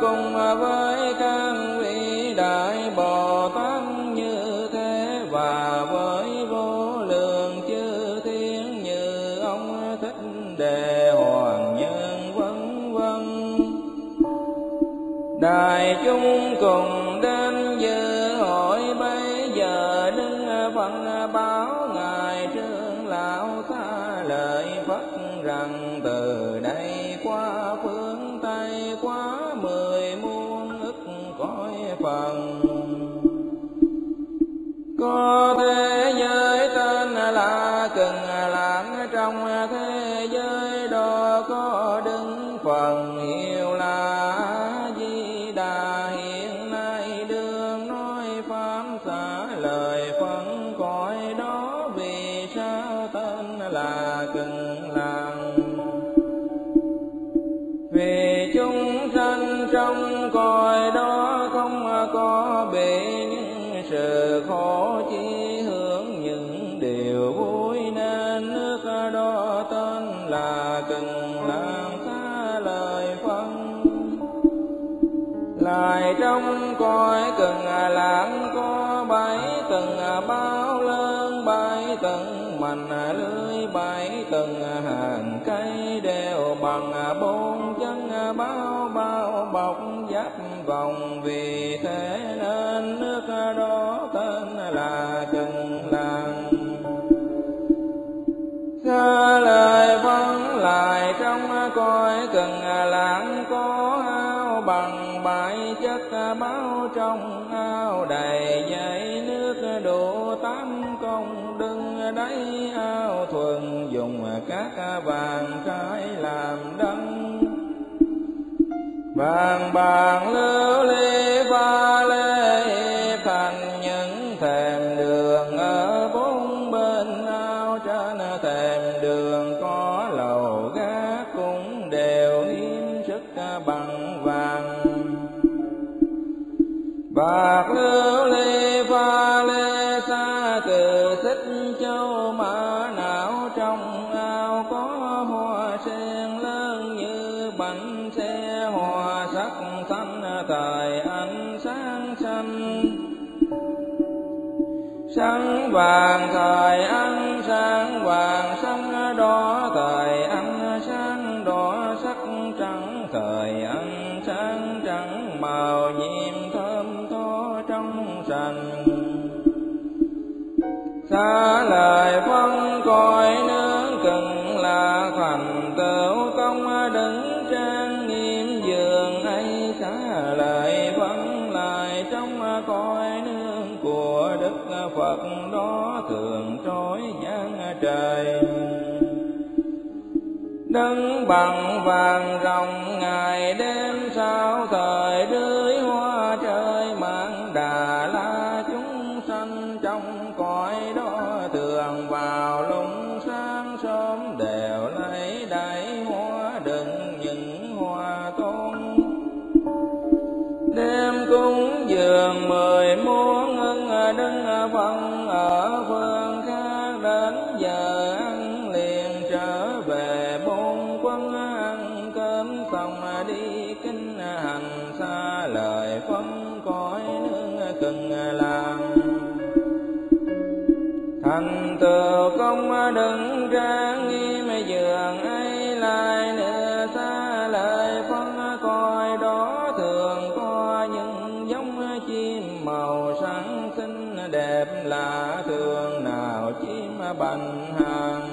cùng với các vị đại Bồ Tát như thế, và với vô lượng chư thiên như ông Thích Đề Hoàng Nhân vân vân. Đại chúng cùng đến dự hội bây giờ, đứng phân báo ngài trưởng lão xa lời Phật rằng từ đây qua phương Tây, qua mười muôn ức cõi phần, có thế giới tên là Cực Lạc. Trong thế giới đó có Đức Phật hiệu là A Di Đà, hiện nay đương nói pháp xả lời Phật cõi đó. Vì sao tên là Cực Lạc? Vì chúng sanh trong cõi đó không có bị những sự khổ, chỉ hưởng những điều vui, nên nước đó tên là Cực Lạc xá lời Phật. Lại trong cõi Cực Lạc có bảy tầng bao lớn, bảy tầng mành lưới, bảy tầng hàng cây đều bằng bốn chân bao bao bọc giáp vòng. Vì thế nên nước đó tên là Cực Lạc xá lời Phật. Lại trong cõi Cực Lạc có ao bằng bảy chất bao, trong ao đầy dãy nước đủ tám công đừng đáy. Ao thuần dùng các vàng trái làm đăng, vàng bạc lưu ly pha lê thành những thềm đường ở bốn bên ao. Trên thềm đường có lầu gác cũng đều nghiêm sức bằng vàng bạc lưu ly pha lê. Xa từ Xích Châu Mã Não, trong ao có hoa sen lớn như bánh xe, hoa sắc xanh thời ánh sáng xanh, sáng vàng thời ánh sáng vàng, sáng đỏ thời ánh sáng đỏ, sắc trắng thời ánh sáng trắng, màu nhiệm thơm tho trong sành. Xá lời Phật cõi nước Cực Lạc, thành tựu công đứng trang nghiêm giường ấy. Xá lời Phật lại trong cõi nước của Đức Phật đó, thường trói giang trời đứng bằng vàng rồng. Ngày đêm sao thời rưới hoa trời mang Đà La. Chúng sanh trong cõi đó thường vào lúc sáng sớm đều lấy đáy hoa đựng những hoa tôn, đêm cúng dường mười muôn ưng đứng phân ở phương khác. Đến giờ ăn liền trở về bốn quân, ăn cơm xong đi kinh hành. Xa lời Phật cõi nước Cực Lạc, thành tựu công đứng trang nghiêm giường ấy. Lại nữa xa lời Phật cõi đó thường có những giống chim màu sáng xinh đẹp lạ thường, nào chim bành hàng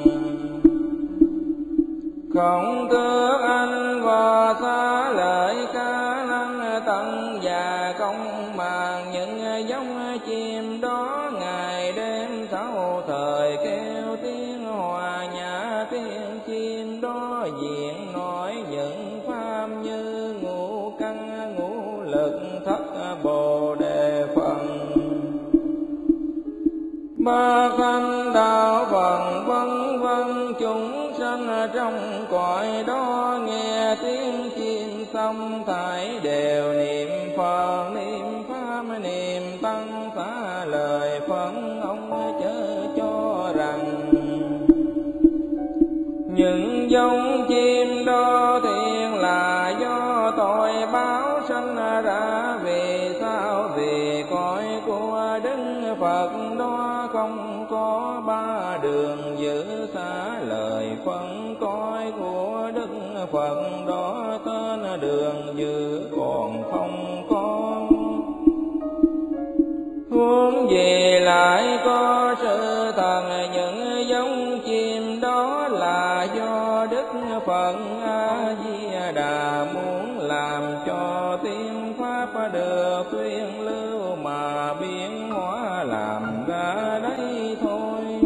không tước anh và xa lời ca lăng tận và công màng. Những giống chim đó ngày đêm sáu thời kêu tiếng hòa nhã, tiếng chim đó diện nói những pháp như ngũ căn ngũ lực thất bồ đề phần, ba khanh đạo phần vân vân. Chúng sanh trong cõi đó nghe tiếng chim xong, thải đều niệm Phật niệm pháp niệm tăng. Xá lời Phật ông chớ cho rằng những giống chim đó thiện là do tội báo sanh ra. Vì sao? Vì cõi của Đức Phật đó không có ba đường giữ xa lời phân. Cõi của Đức Phật đó tên đường giữ còn không có. Huống gì lại có sự thần những giống chim đó, là do Đức Phật A Di Đà muốn làm cho tiên pháp được tuyên lưu mà biến hóa làm ra đây thôi.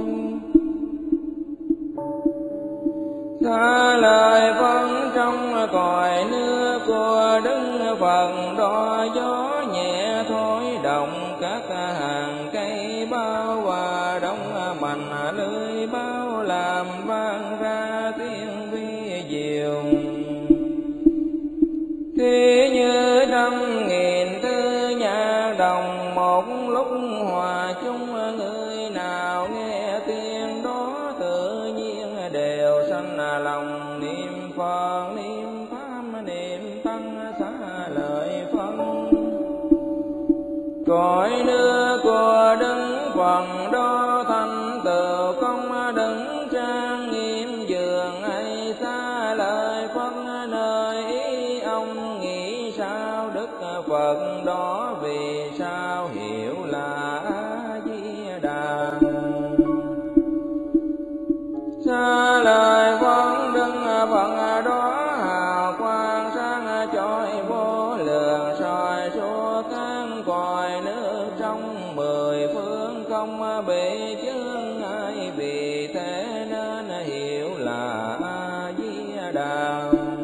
Xa lời phân trong cõi nước của Đức Phật đó, gió nhẹ thổi động các hàng cây bao, hòa đông mạnh lưới bao làm vang ra tiếng vi diệu. Thì như trăm nghìn thứ nhạc đồng một lúc hòa chung, người nào nghe tiếng đó tự nhiên đều sanh lòng niệm Phật, niệm Pháp, niệm Tăng, xá lợi phân. Cõi nước của Đức Phật đó thành tựu công đứng trang nghiêm giường ấy, xá lợi Phật nơi ý ông nghĩ sao. Đức Phật đó vì sao hiểu là A Di Đà. Xá lợi Phật Đức Phật đó hào quang sáng chói vô lượng, soi suốt các cõi nước trong mười phương không bị chướng ngại. Vì thế nên hiểu là A Di Đà.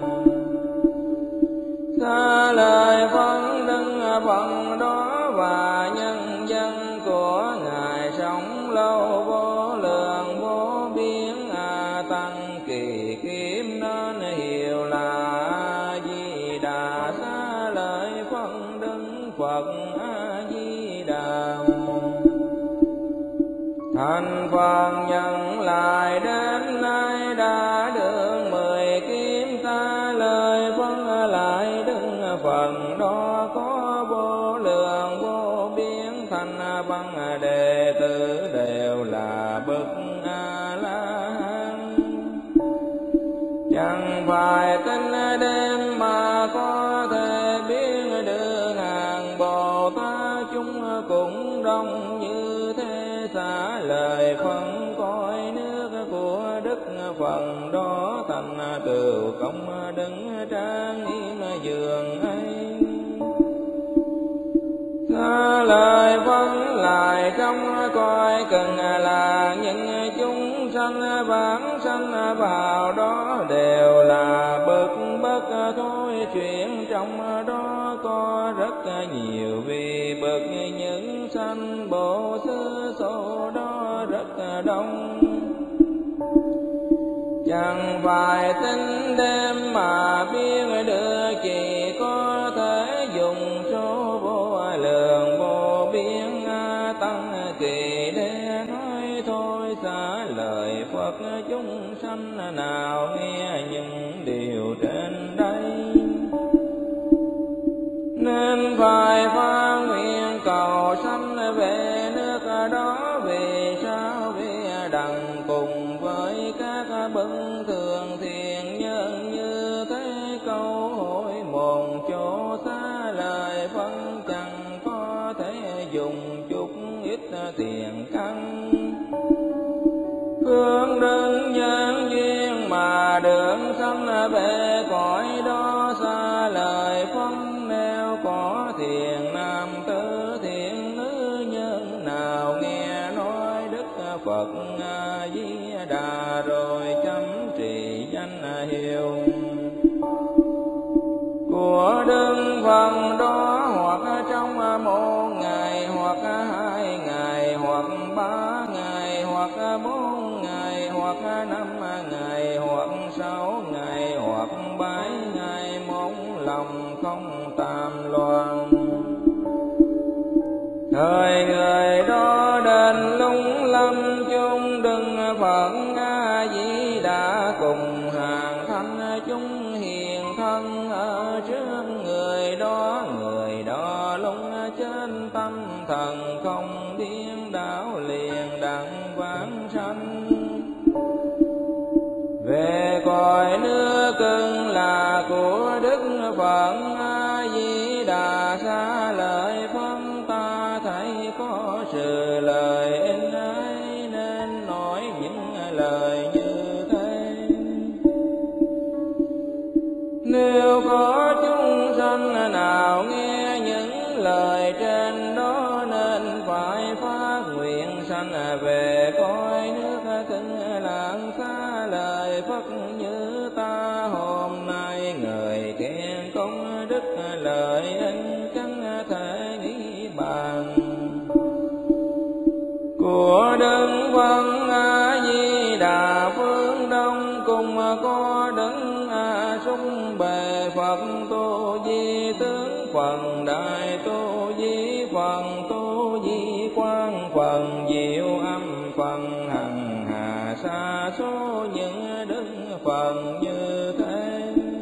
Xá lợi Phật Đức Phật đó và nhân dân của Ngài sống lâu vô lượng vô biên, a tăng kỳ kiếm nên hiểu là A Di Đà. Xá lợi Phật Đức Phật A Di Đà. Thành Phật nhận lại đến nay đã được mười kiếm, ta lời Phật lại Đức Phật đó có vô lượng vô biên. Thành văn đệ tử đều là bậc A La Hán. Chẳng phải tin đêm mà có thể biết được hàng Bồ Tát chúng cũng đông như thế. Xá lời phân cõi nước của Đức Phật đó thành tựu công đứng trang nghiêm giường ấy. Xá lợi Phật lại trong cõi cần là những chúng sanh vãng sanh vào đó đều là bậc bất thôi. Chuyện trong đó có rất nhiều, vì bậc những sanh bộ xứ số đó rất đông. Chẳng phải tính đêm mà biết được, chỉ có thể dùng số vô lượng vô biên a tăng kỳ để nói thôi. Xá lời Phật chúng sanh nào nghe những điều trên đây, nên phải phát nguyện cầu sanh về nước đó. Vì sao? Vì đặng cùng với các bậc thường thiện nhân như thế câu hỏi một chỗ. Xá lời Phật chẳng có thể dùng chút ít tiền căn, phương đơn nhân duyên mà được sanh về cõi đó. Xá lời Phật nếu có thiện nam tử thiện nữ nhân nào nghe nói Đức Phật A Di Đà rồi chấm trì danh hiệu của Đức Phật đó, hoặc trong một ngày, hoặc hai ngày, hoặc ba ngày, hoặc bốn ngày, hoặc năm ngày, hoặc sáu ngày, hoặc bảy ngày, một lòng không tam loạn. Thời người đó đến lung lâm chung Đức Phật A Di Đà cùng hàng thanh chúng hiền thân ở trước người đó. nên tâm thần không điên đảo liền đặng vãng sanh. Về cõi nước cưng là của Đức Phật A Di Đà, xa lời phân ta thấy có sự lời in ấy nên nói những lời như thế. Nếu có chúng sanh nào nghe những lời trên đó nên phải phát nguyện sanh về cõi nước Kinh Lạng, xa lời Phật như ta hôm nay. Người khen công đức lợi ích chẳng thể nghĩ bàn của Đức Phật A Di Đà. Phương Đông cùng có Đức A Sung Bề Phật Tu Di Tướng, phần Đại Tu Di, phần Tu Di Quang, phần Diệu Âm, phần Hằng Hà, sa số những đức phần như thế.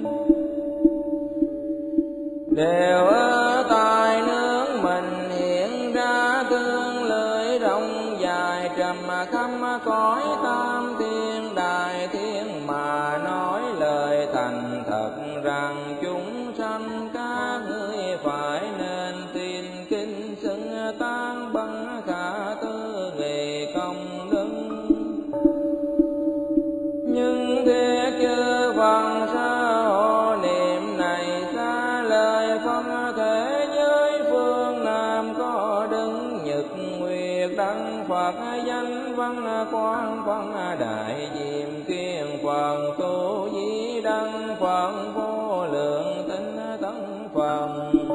Đều ở tại nước mình hiện ra tương lưỡi rộng dài, trầm khắp cõi tam thiên đại thiên mà nói lời thành thật rằng chúng sanh các ngươi phải nên tin kinh xưng tán bằng khả tư nghề công đức. Nhưng thế chư Phật sa hộ niệm này xa lời phân thế giới phương Nam có đứng nhật nguyệt đăng Phật danh văn quang phân đại diệm kiên Phật Tu Di đăng Phật vô lượng tinh tấn Phật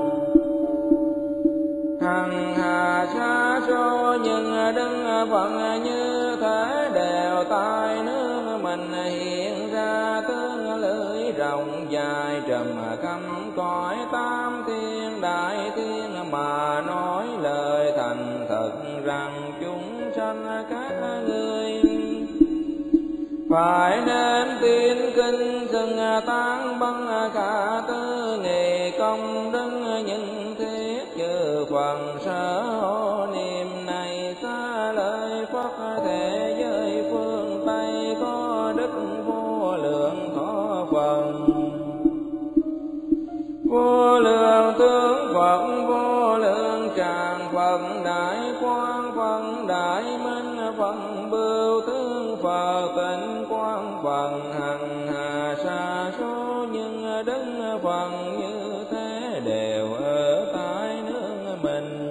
hằng hà sa số nhưng đức Phật như thế đều tại nước mình hiện ra tương lưỡi rộng dài trầm khắp cõi tam thiên đại thiên mà nói lời thành thật rằng chúng sanh các ngươi phải nên tin kinh xưng tán bằng khả tư nghề công đức. Những thiết chư Phật sở hộ niệm này xa lời Phật thế giới phương Tây có đức vô lượng thọ Phật, vô lượng tướng Phật, vô lượng tràng Phật, đại quang Phật, đại minh Phật, bưu tướng Phật, tịnh quang Phật, hằng hà sa số những đức Phật như thế đều ở tại nước mình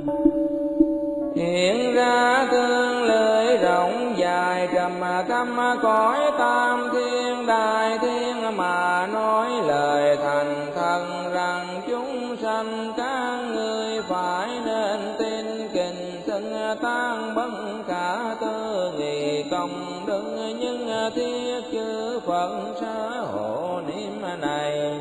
hiện ra tương lưỡi rộng dài trầm khắp cõi tam thiên đại thiên mà nói lời thành thần rằng chúng sanh các ngươi phải nên tin kinh xưng tán bất khả tư nghị công đức. Nhưng thiết chư Phật sở hộ niệm này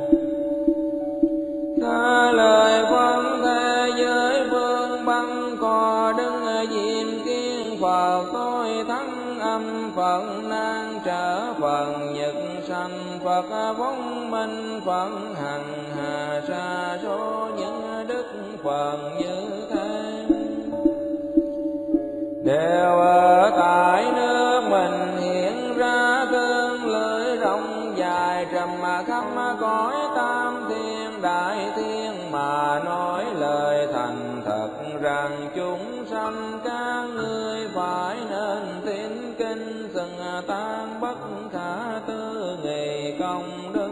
xa lời Phật thế giới phương băng có đức diệm kiên Phật tôi thắng âm Phật nan trở Phật nhật sanh Phật vong minh Phật hằng hà sa số những đức Phật như thế đều ở tại nước mình hiện ra tương lưỡi rộng dài trầm khắp cõi tam thiên đại thiên mà nói lời thành thật rằng chúng sanh các ngươi phải nên tin kinh xưng tán bất khả tư nghề công đức.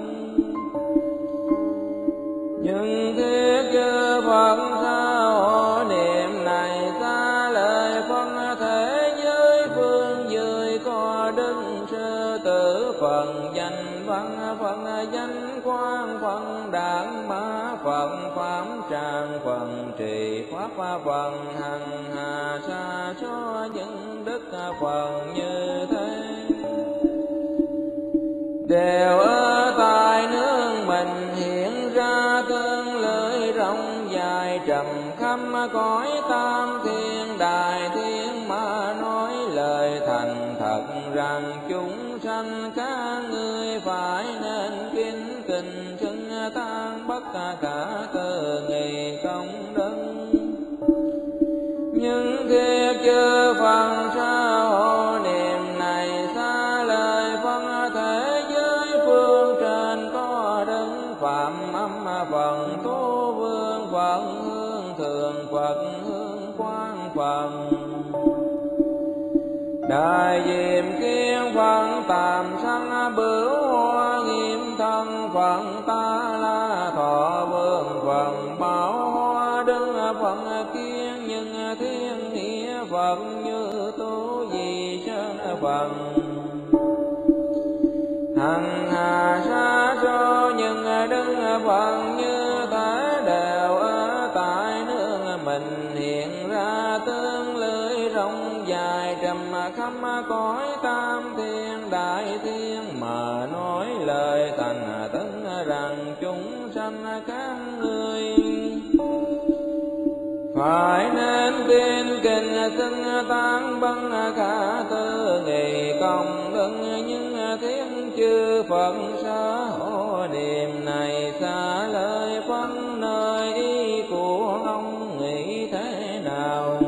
Nhưng thiết chư Phật sa hộ niệm này xa lời phân thế giới phương dưới có đức sư tử Phật danh văn Phật danh quang Phật đản mã Phật pháp tràng Phật trì pháp Phật hằng hà sa số những đức Phật như thế đều ở tại nước mình hiện ra tương lưỡi rộng dài trầm khắp cõi tam thiên đại thiên mà nói lời thành thật rằng chúng sanh các ngươi phải nên kính kinh xưng tán bất khả tư nghị công đức. Phật hương quang Phật. Đại diệm kiến Phật tạm sanh bửu hoa nghiêm thân Phật ta la thọ vương Phật bảo hoa đứng Phật kiến nhưng thiên nghĩa Phật như tu di sơn Phật. Hằng hà sa số nhưng đứng Phật như thế đều ở tại nương mình hiện ra tương lưới rộng dài trầm khắp cõi tam thiên đại thiên mà nói lời thành tấn rằng chúng sanh các ngươi phải nên tin kinh sinh tán băng cả tư nghị công đức những thiên chư Phật sở hộ niệm này xa lời phân nơi ý của ông nghĩ thế nào.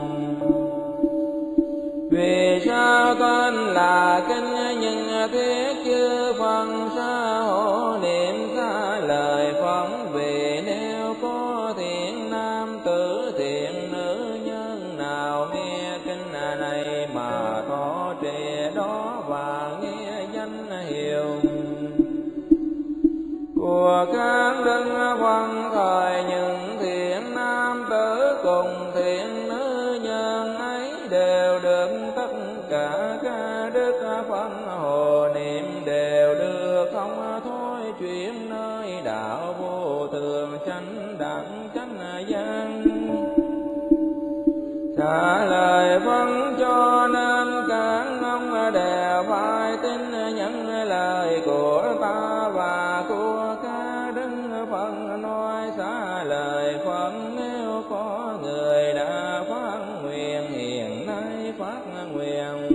Vì sao tên là kinh nhưng thiết chư Phật sở hộ niệm xa lời phân. Vì nếu có thiện nam tử thiện nữ nhân nào nghe kinh này mà thọ trì đó và nghe danh hiệu của các đức Phật thời những thiện nam tử cùng thiện nữ nhân ấy đều được tất cả các đức Phật hộ niệm đều được không thôi chuyển nơi đạo vô thường chánh đẳng chánh giác. Trả lời phân cho nên các ông đều phải tin nhận lời của ta và của các đức Phật nói xả lời Phật. Nếu có người đã phát nguyện hiện nay phát nguyện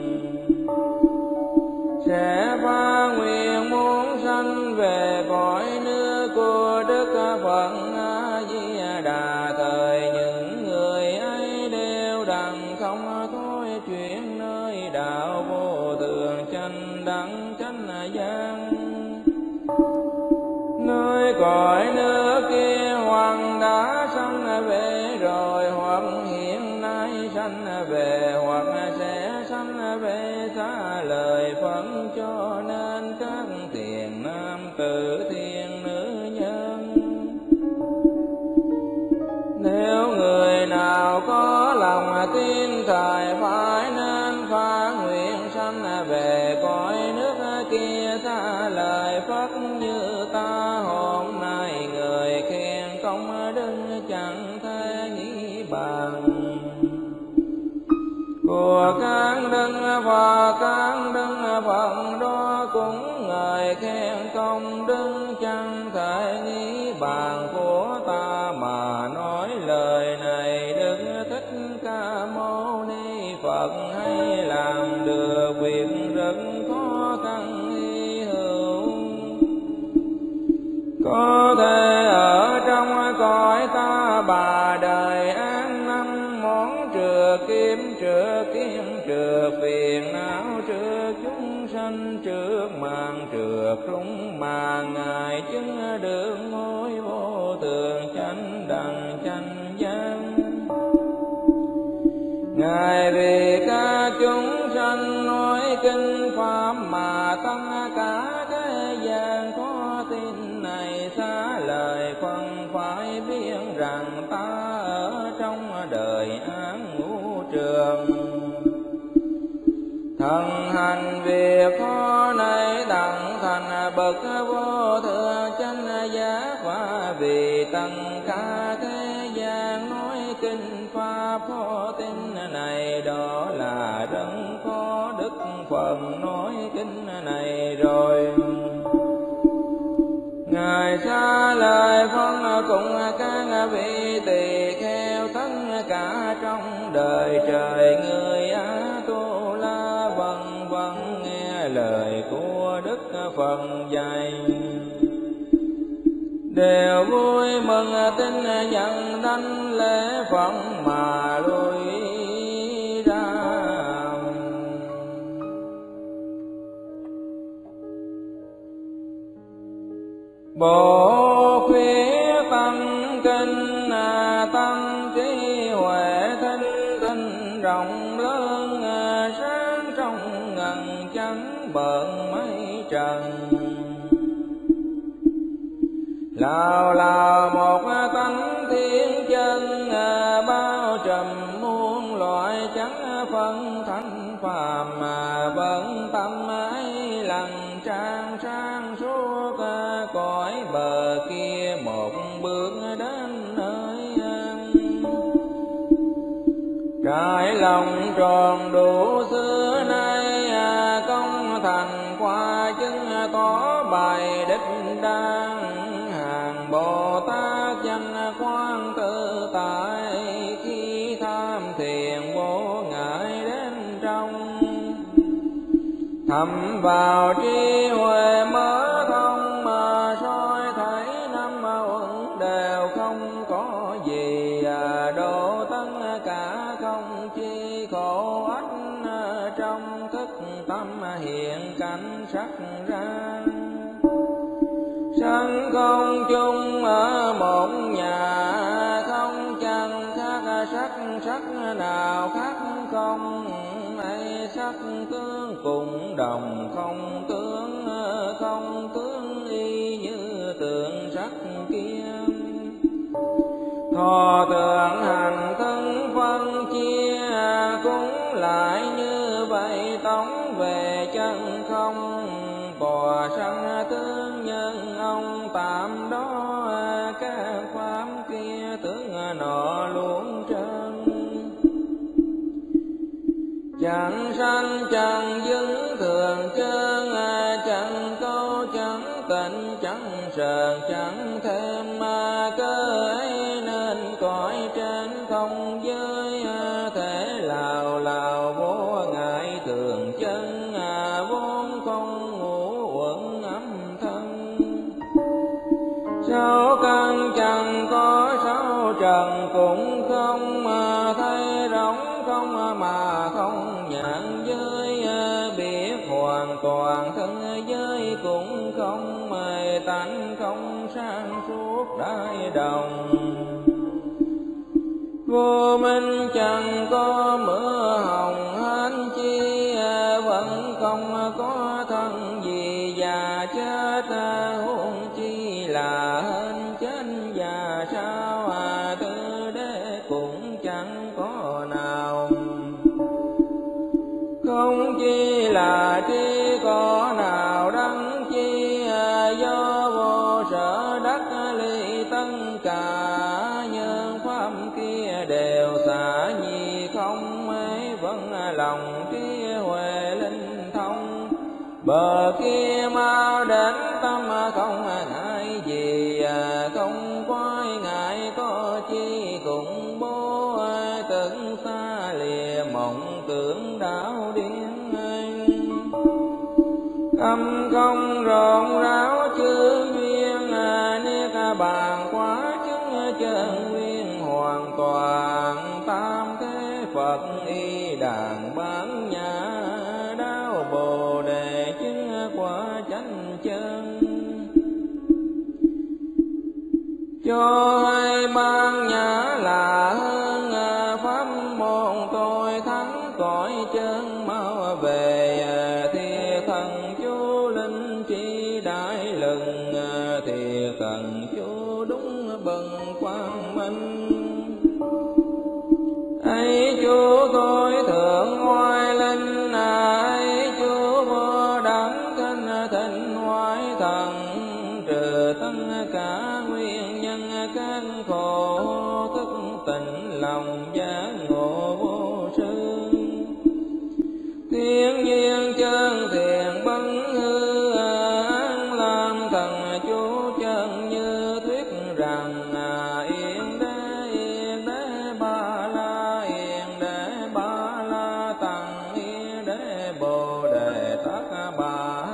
sẽ phát nguyện muốn sanh về cõi nước của Đức Phật A Di Đà, thời những người ấy đều đặng không thôi chuyển nơi đạo vô thường chánh đẳng chánh giác. Nơi cõi nước kia hoặc đã sanh về rồi, hoặc hiện nay sanh về, hoặc sẽ sanh về xá lời Phật. Cho nên các thiện nam tử thiện nữ nhân, nếu người nào có lòng tin thời phải nên phát nguyện sanh về cõi nước kia xá lời Phật. Như ta hôm nay người khen công đức chẳng thể nghĩ bằng của các đức Phật. Các đức Phật đó cũng người khen công đức chẳng thể nghĩ bằng của ta mà nói lời này. Đức Thích Ca Mâu Ni Phật hay làm được việc rất khó khăn hy hữu, có thể ở trong cõi ta bà đời an năm món trừ kiếm trừ kiếm trừ phiền não trừ chúng sanh trước màn trừ chúng mà ngài chứng được ngôi vô thường chánh đẳng chánh giác. Ngài vì các chúng sanh nói kinh pháp mà tất cả thế gian có tin này xá lời Phật phải biết rằng ta ở trong đời án ngũ trường thần hành việc khó này đặng thành bậc vô thượng chánh giác. Và vì tất cả thế gian nói kinh pháp khó tin này, đó là rất có đức Phật nói kinh này rồi. Ngài xá lời Phật cùng các vị tỳ kheo tất cả trong đời trời người Á Tu La vân vân nghe lời của Đức Phật dạy, đều vui mừng tin nhận đảnh lễ Phật mà lui ra. Bộ khuyết tâm kinh tăng trí huệ rộng lớn sáng trong ngần trắng bợn mây trần. Lào lào một tánh thiên chân bao trùm muôn loại trắng phân thanh phàm mà bận tâm ấy lần trang sang suốt cõi bờ kia một bước đến nơi an. Trải lòng tròn đủ xưa nay công thành qua chứng tỏ bài đích đang. Hàng Bồ Tát danh quan tự tại khi tham thiền vô ngại đến trong. Thầm vào trí huệ mở thông mà soi thấy năm uẩn đều không có gì. Độ tất cả không chi khổ ách trong thức tâm hiện cảnh sắc ra. Sanh không chung ở một nhà không chẳng khác sắc sắc nào khác không. Ấy sắc tướng cùng đồng không tướng không tướng y như tượng sắc kia. Thọ tưởng hành thân phân chia cũng lại như vậy tống về chân không. Bò sanh tướng nhân ông tạm đó các pháp kia tướng nọ luôn trơn. Chẳng sanh chẳng dứng thường trơn chẳng câu chẳng tịnh chẳng sờn chẳng thêm mà cơ ấy nên cõi trên không giới thể lào lào vô ngại thường chân vốn không ngủ uẩn âm thân. Sáu căn chẳng có sáu trần cũng không mà thấy rỗng không mà không nhãn giới biết hoàn toàn thân giới cũng không mê tánh không sang suốt đại đồng. Vô minh chẳng có mưa hồng hán chi vẫn không có thân gì già chết huống chi là hên chết già sao tư đế cũng chẳng có nào. Không chi là trí có nào đắng chi do vô sở đắc ly tất cả nhân pháp kia đều xả nhi không ấy vẫn lòng trí huệ linh thông. Bờ kia mau đến tâm không ngại gì không quái ngại có chi cùng bố tưởng xa lìa mộng tưởng đảo điên. Tâm không rộn ráo chư duyên niết bàn quá chứng chân nguyên hoàn toàn. Tam thế Phật y đàn bán nhã đáo bồ đề chứng quả chánh chân. Cho hai ban nhã là hơn pháp môn tôi thắng cõi chân mau về. Thiệt thần chú linh trí đại lừng thiệt thần chú đúng bần quang minh. Ấy chú tôi thượng ngoại linh ấy chú vô đẳng thanh thịnh ngoại thần. Trừ tất cả nguyên nhân các khổ thức tịnh lòng giác ngộ vô sư. Thiên nhiên chân thiện bấn hư an làm thần chú chân như thuyết rằng yên đế yên đế ba la yên đế ba la tăng yên đế bồ đề tát bà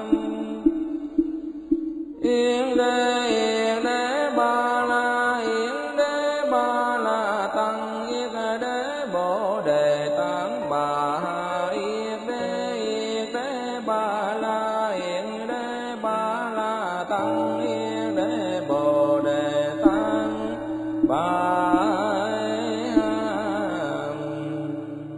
yên đế yên đế ba la yên đế ba la tăng yên đế bồ đề tát bà yên đế yên đế ba la yên đế ba la tăng yên đế bồ đề tát bà.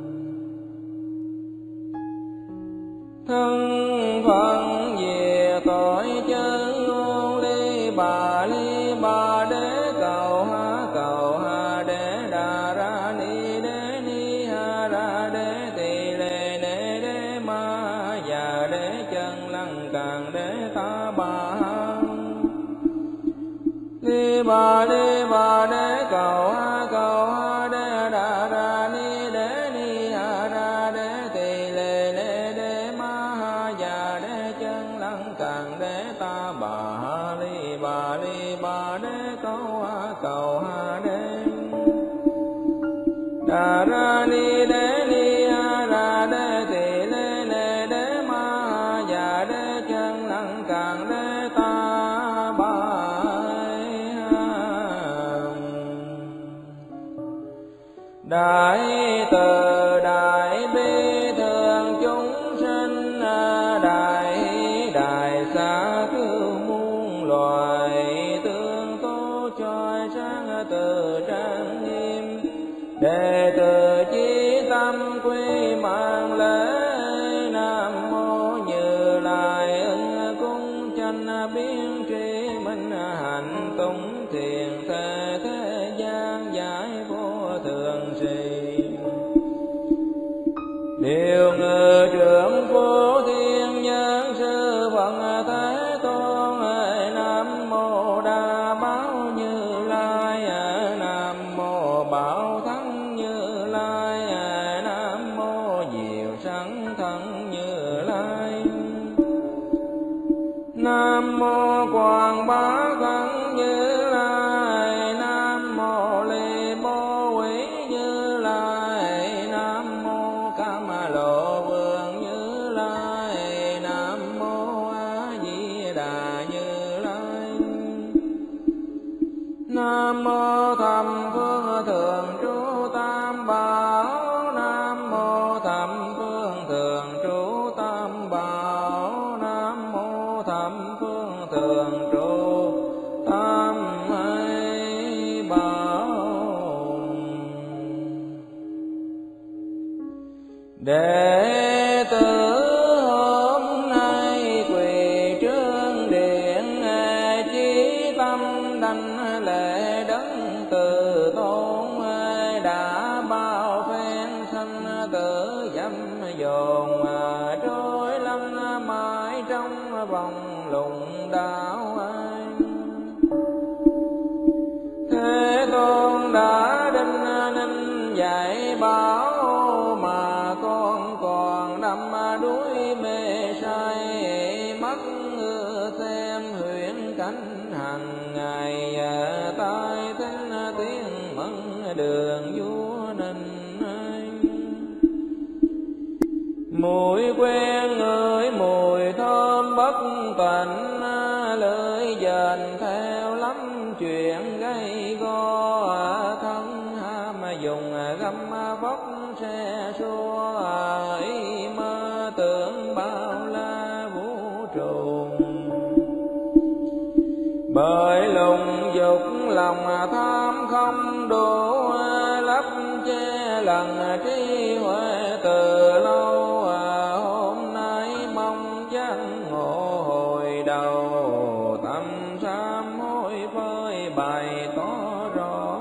đà ra ni đế ni a ra đế thị lê lê đế ma già đế chân năng càng đế ta bài đại từ đại bi thường chúng sinh đại đại xa cứu muôn loài tương tố choi sáng từ trang nghiêm đệ tử chí tâm quy mạng lễ nam mô Như Lai ưng cung chánh biến tri minh hạnh tùng thiền thế thế gian giải vô thường trì điều ngự trưởng phổ thiên nhân sư Phật Thế Tôn nam mô Đa Bảo Như Lai nam mô Bảo Thắng Như Lai nam mô Diệu Sẵn Thân Như Lai nam mô Quảng Bá Thân Như Lai nam mô Ly Bố Quý Như Lai nam mô Cam Lộ Vương Như Lai nam mô A Di Đà Như Lai nam mô Thầm Phương Thường Trú Tam Bảo nam mô Thầm Phương Thường Trú Tam Bảo nam mô Thầm Phương Thường Trú Tam Bảo đệ tử hôm nay quỳ trước điện chí tâm đảnh lễ đấng từ tôn đã bao phen sanh tử dâm dồn trôi lăn mãi trong vòng lùng đạo anh Thế Tôn đã đinh ninh dạy bảo mà con còn đắm đuối mê say mắt xem huyễn cảnh hằng ngày tai thính tiếng mẫn đường vua ninh mùi quen ngửi mùi thơm bất tịnh lưỡi dền theo lắm chuyện gây go thân ham dùng găm vóc xe xua ý mơ tưởng bao la vũ trụ bởi lùng dục lòng tham không đủ lấp che lần trí huệ từ lâu hôm nay mong giác ngộ hồi đầu tâm sám hối phơi bày tỏ rõ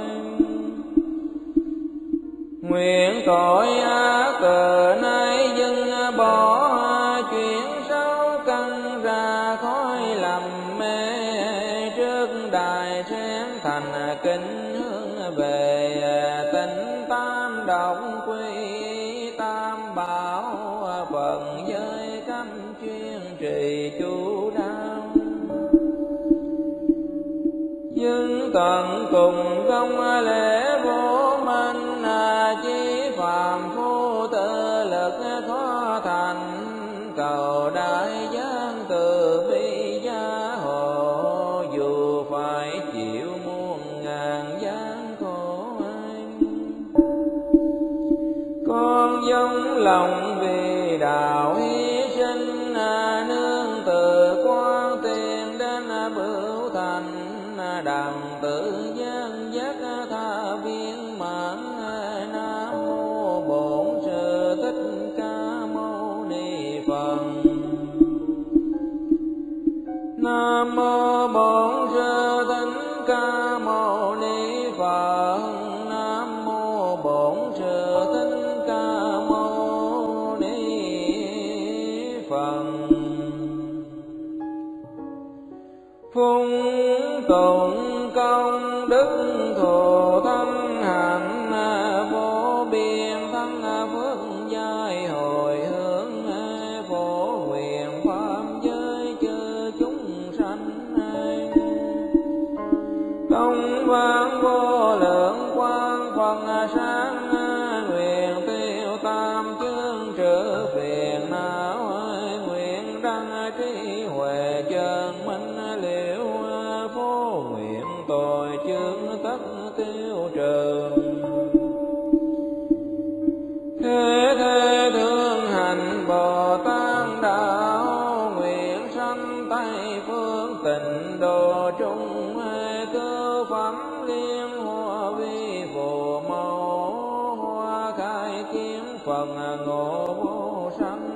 nguyện tội ác từ nay dừng bỏ chuyện xấu căn ra khói lầm mê trước đài sen thành kính hướng về tịnh tam động quy tam bảo phần giới cấm chuyên trì chú đáo nhưng tận cùng công lễ vô minh chí phàm phu tự lực khó thành cầu đại giang từ bi gia hộ dù phải chịu muôn ngàn gian khổ anh con giống lòng vì đạo hy sinh nương từ quan tiền đến bửu thành đặng tự gian giác tha viên mãn nam mô bổn sư thích ca mâu ni Phật nam mô bổn sư thích ca mâu ni Phật nam mô bổn sư thích ca mâu ni Phật phung tụng công đức thù thân hạnh vô biên thân phước giai hồi hướng phổ nguyện pháp giới chư chúng sanh công vang vô lượng quang phần sáng tiêu trừ. Thế thế thương hành Bồ Tát đạo, nguyện sanh Tây phương tịnh độ trung, cứu phẩm liên hoa vi phù mẫu, hoa khai kiến phần ngộ vô sanh.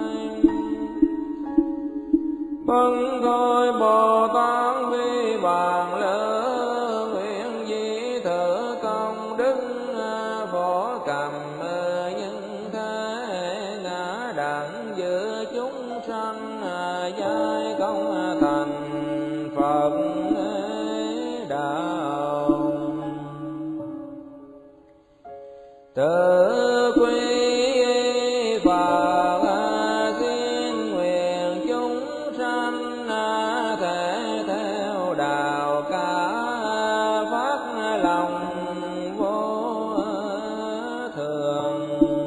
Vâng thôi Bồ Tát vi bàn lỡ, nguyện di thử công đức phổ cầm nhân thế, ngã đẳng giữa chúng sanh, giai công thành Phật đạo. Tự quy Phật xin nguyện chúng sanh, thể theo đạo cả phát lòng vô thường.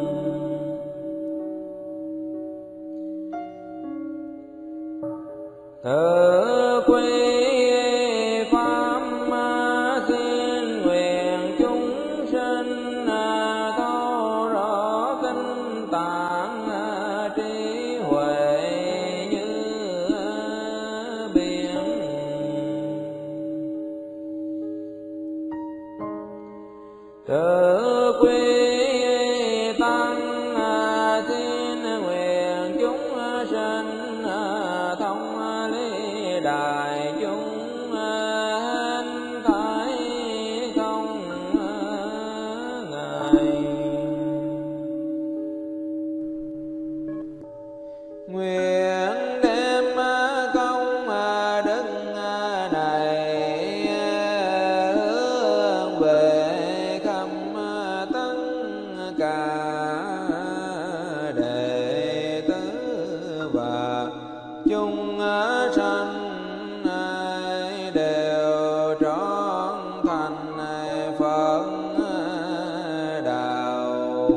Tự quy pháp xin nguyện chúng sinh, thấu rõ kinh tạng trí huệ như biển. Tự quy tăng xin nguyện chúng sinh, thông lý đại chúng hình thái không ngại. Nguyện đem công đức này hướng về khắp tất cả đệ tử và chúng sanh, đều trọn thành Phật đạo.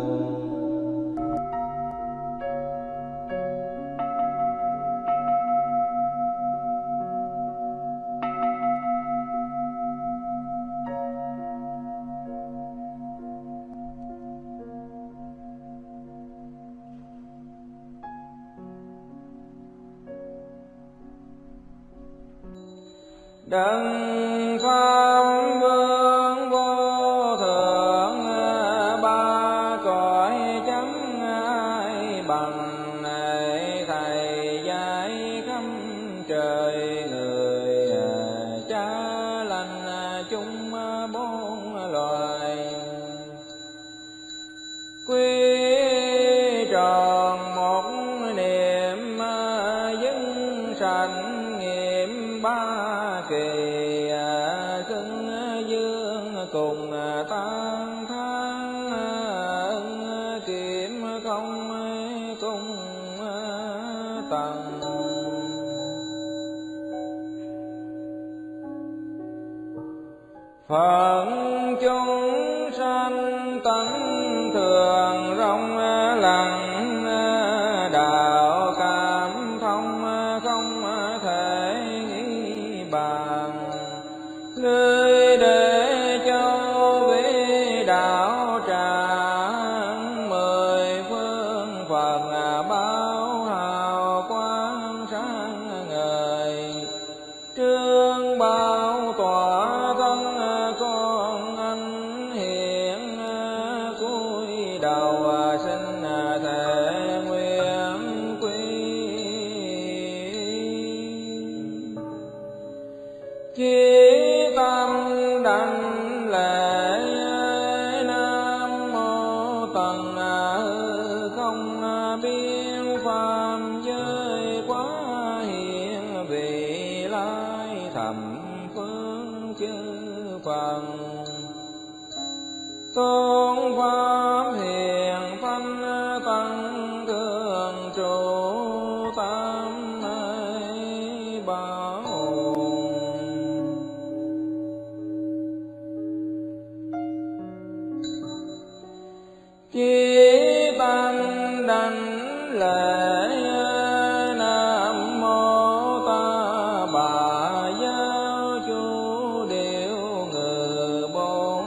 Đấng Pháp Vương vô thượng, ba cõi chấm ai bằng, thầy dạy khắp trời người, cha lành chúng bốn loài. Quy tròn một niệm dưng sanh nghiệm ba kỳ, xưng dương cùng tan thán, ân kiếm không cung tầng. Phật chúng sanh tánh thường rộng lặng, đạo cảm thông không thể nghĩ bàn. Lưới để cho vi đạo tràng, mười phương Phật báo hào quang sáng ngời. Trương bao tỏa thân con anh hiện, cúi đầu xin thề nguyện quy. Chí tâm đảnh lễ Nam mô tần không biên phàm, giới quá hiện vị lai thầm phương chư Phật. Tôn pháp hiền thanh tăng cường trụ, tam bảo. Chí tăng đảnh lễ Nam mô ta bà giáo chủ điệu ngự bồ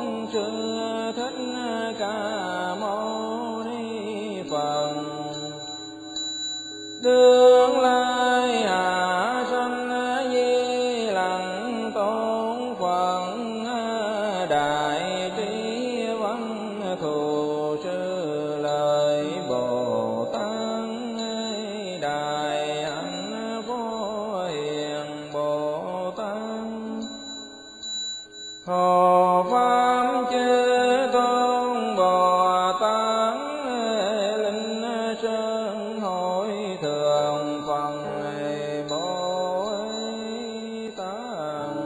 tương lai hạ sanh di lặc tôn Phật đại trí văn thù sư lợi Bồ Tát đại hạnh phổ hiền Bồ Tát Hộ Pháp chư tôn Bồ Tát linh sơn hội thượng Phật Bồ Tát.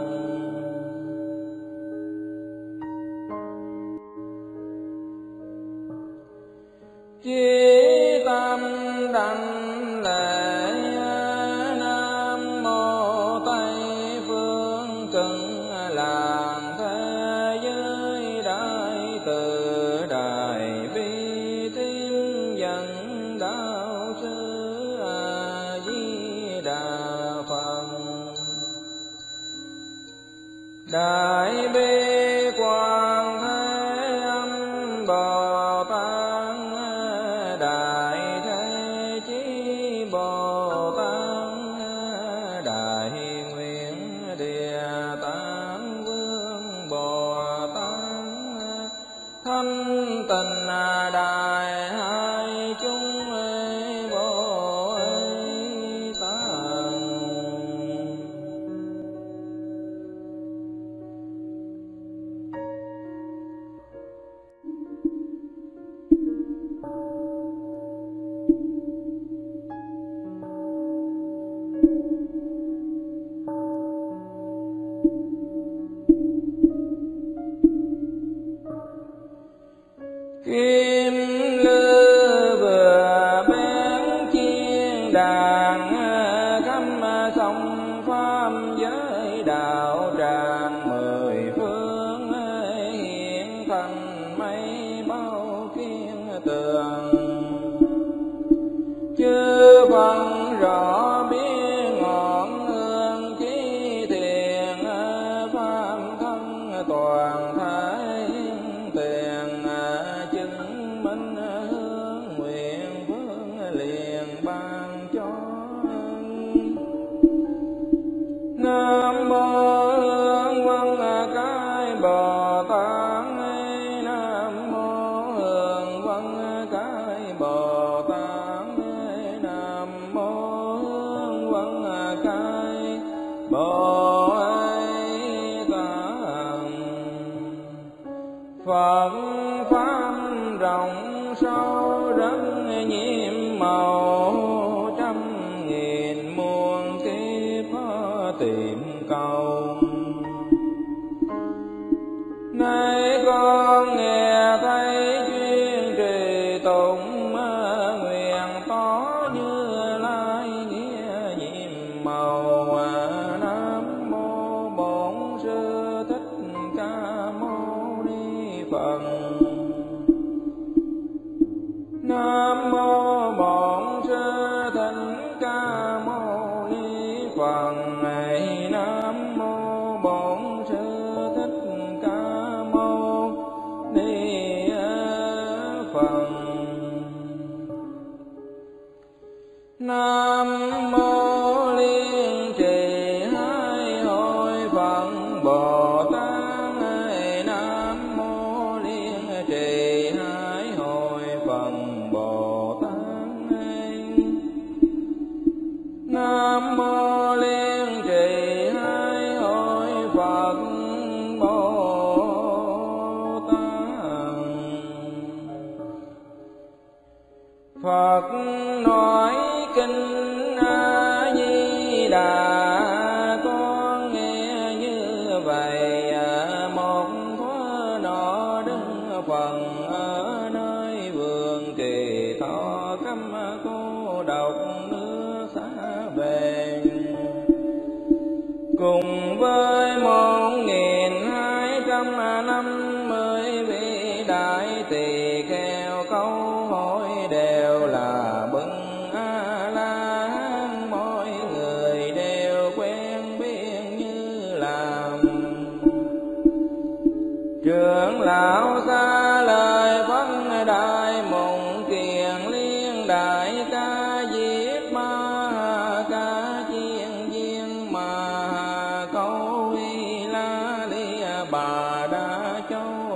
Chí tâm đảnh lễ Nam mô Tây phương cực lạc thế giới đại từ đại bi tín dân đạo sư A Di Đà Phật. Đại bi quang thế âm Bồ Tát đại thế chí Bồ Tát đại nguyện địa tạng vương Bồ Tát thanh tịnh đại hai chúng Bồ Tát. Kim lư vừa bén chiên đàn khắp sông pháp giới đạo tràng mười phương hiện thành mây bao kiên tường. Chư Phật rõ biết ngọn hương chí thiền pháp thân toàn thái tiền chứng minh hướng nguyện vương liền ban cho. Nam mô Hương Vân Cái Bồ Tát. Nam mô Hương Vân Cái Bồ Tát. Nam mô Hương Vân Cái Bồ Tát. Phật pháp rộng sâu rất nhiệm màu trăm nghìn muôn kiếp tìm cầu. Nay con nghe thấy chuyên trì tụng nguyện tỏ Như Lai nghĩa nhiệm màu. Nam mô Bổn Sư Thích Ca Mâu Ni Phật. Nam mô Bổn Sư Thích Ca Mâu Ni Phật. Nam mô Bổn Sư Thích Ca Mâu Ni Phật. Nam mô Liên Trì Hai Hội Phật Bồ Tát. Nam mô Liên Trì Hai Hội Phật Bồ Tát. Nam mô Liên Trì Hai Hội Phật Bồ Tát. Phật nói kinh A Di Đà con nghe như vậy. Một thuở nọ Đức Phật ở nơi vườn Trì Thọ cấm cô độc nước xa về, cùng với một nghìn hai trăm năm mươi vị đại tỳ kheo câu hỏi đều là bậc A La Hán. Mỗi người đều quen biết như làm trưởng lão xa lời phân đại mộng kiền liên đại ca diếp ma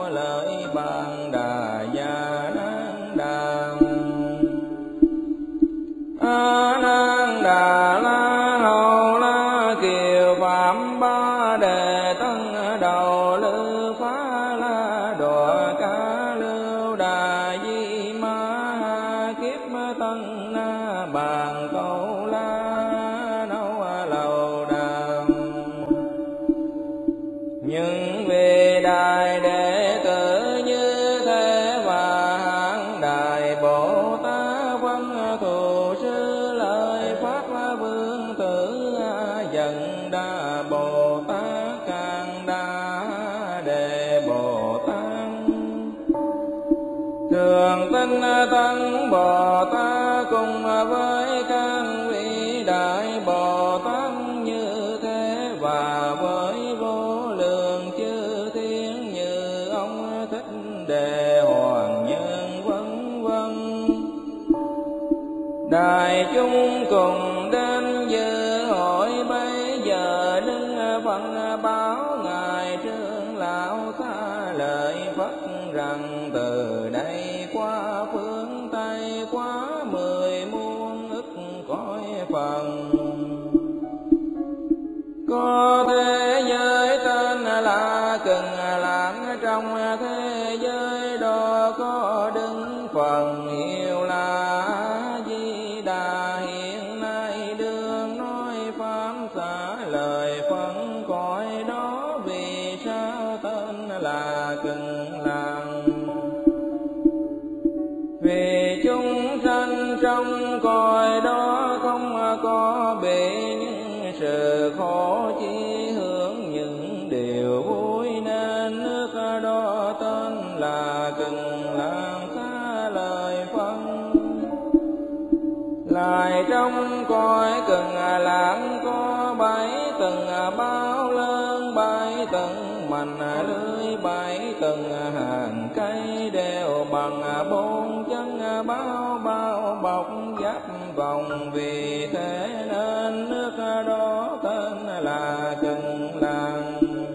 lợi bàn đà gia nan đà. A nan đà la hầu la kiều phạm ba đề tân đầu lư phá la đọa ca lưu đà di ma kiếp tân na bàn câu la nâu lầu đà. Nhưng vì đại đệ tử như thế và hạng đại Bồ Tát văn thù sư lợi phát la vương tử dần đa Bồ Tát càng đa đề Bồ Tát thường tinh tấn Bồ Tát cùng với các vị đại Bồ Tát như thế và với vô lượng chư thiên như ông Thích Đề Hoàng Nhân vân vân. Đại chúng cùng đến dự hội bây giờ đứng phân báo ngài trưởng lão xa lời Phật rằng từ đây qua phương Tây qua mười muôn ức cõi phần có thế giới tên là Cần Lãng, trong thế giới đó có đứng phần hiệu là Di Đà. Hiện nay đương nói pháp xả lời phân cõi đó, vì sao tên là Cần Lãng? Vì chúng sanh trong cõi đó không có bị những sự khổ, chỉ hưởng những điều vui, nên nước đó tên là Cần Lãng xá lời phân. Lại trong cõi Cần Lãng có bảy tầng bao lớn, bảy tầng mành lưới, bảy tầng hàng cây đều bằng bốn chân bao bao bọc giáp vòng. Vì thế nên nước đó tên là Cần Lãng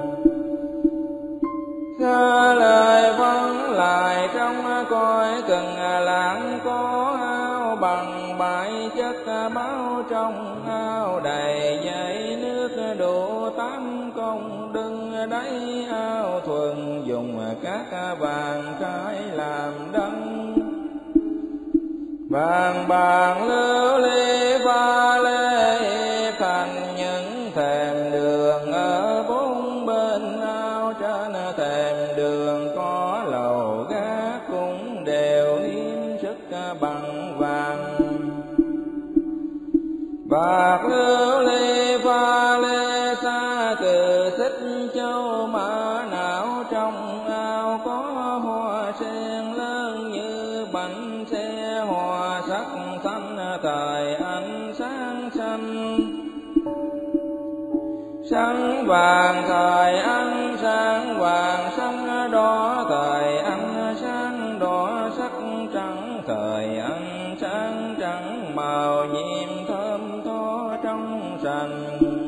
xá lời phân. Lại trong cõi Cần Lãng có ao bằng bảy chất báo, trong ao đầy dãy nước đủ tám công đừng đáy. Ao thuần dùng các vàng trái làm đăng, vàng bạc lưu ly pha lê thành những thềm đường ở bốn bên ao. Trên thềm đường có lầu gác cũng đều hiếm sức bằng vàng, bạc lưu ly pha lê xa từ Xích Châu Mã Não. Trong ao có hoa sen lớn như bánh xe, hoa sắc xanh thời ánh sáng xanh, sáng vàng thời ánh sáng vàng, sáng đỏ thời ánh sáng đỏ, sắc trắng thời ánh sáng trắng, màu nhiệm thơm tho trong sành.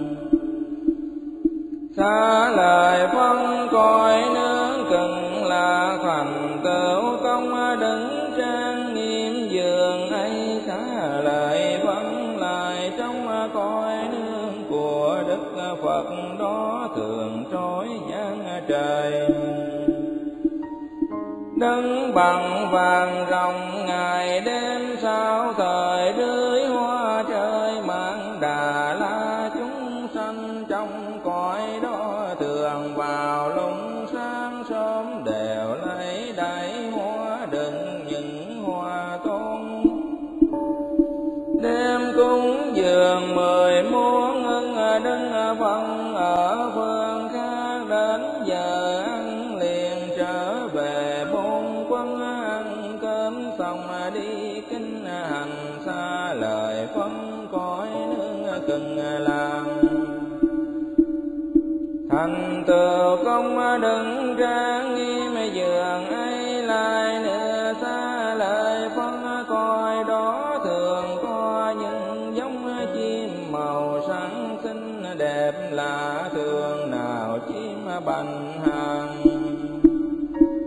Xá lời phân cõi nước Cần là thành tựu công đứng trang nghiêm giường ấy. Xá lời phân lại trong cõi nước của Đức Phật đó thường trói giang trời, đứng bằng vàng rồng ngày đêm sao thời rưới hoa trời. Mãn Đà La chúng sanh trong cõi đó thường vào lúc sáng sớm đều lấy đầy hoa đựng những hoa tôn, đêm cúng dường mười muôn ưng đứng phân ở phương khác. Đến giờ ăn liền trở về bốn quân, ăn cơm xong đi kinh hành xa lời phân cõi nước Cần Lãng. Thành tựu công đứng trang nghiêm giường ấy. Lại nữa xa lời phân cõi đó thường có những giống chim màu sáng xinh đẹp lạ thường, nào chim bành hàng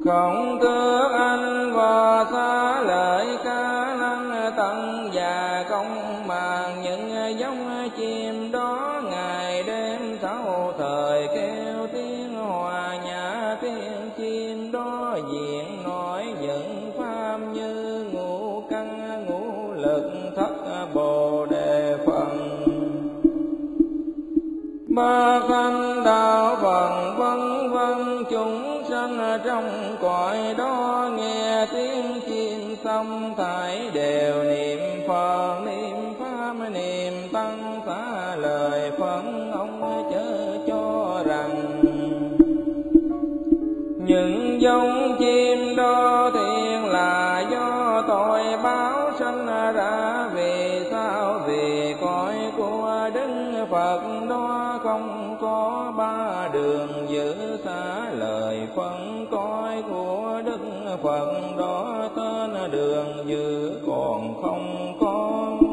không tước anh và xa lợi ca lăng tận và không màng những giống chim đó ngày đêm sáu thời kêu tiếng hòa nhã tiếng chim đó diện nói những pháp như ngũ căn ngũ lực thất bồ đề phần ba khanh đạo phần vân vân chúng sanh trong cõi đó nghe tiếng chim xong thải đều niệm Phật niệm pháp niệm tăng xá lời phân ông chớ cho rằng những giống chim đó thiện là do tội báo sanh ra. Vì sao? Vì cõi của Đức Phật đó không có ba đường giữ xá lời phân. Cõi của Đức Phật đó tên đường giữ còn không có.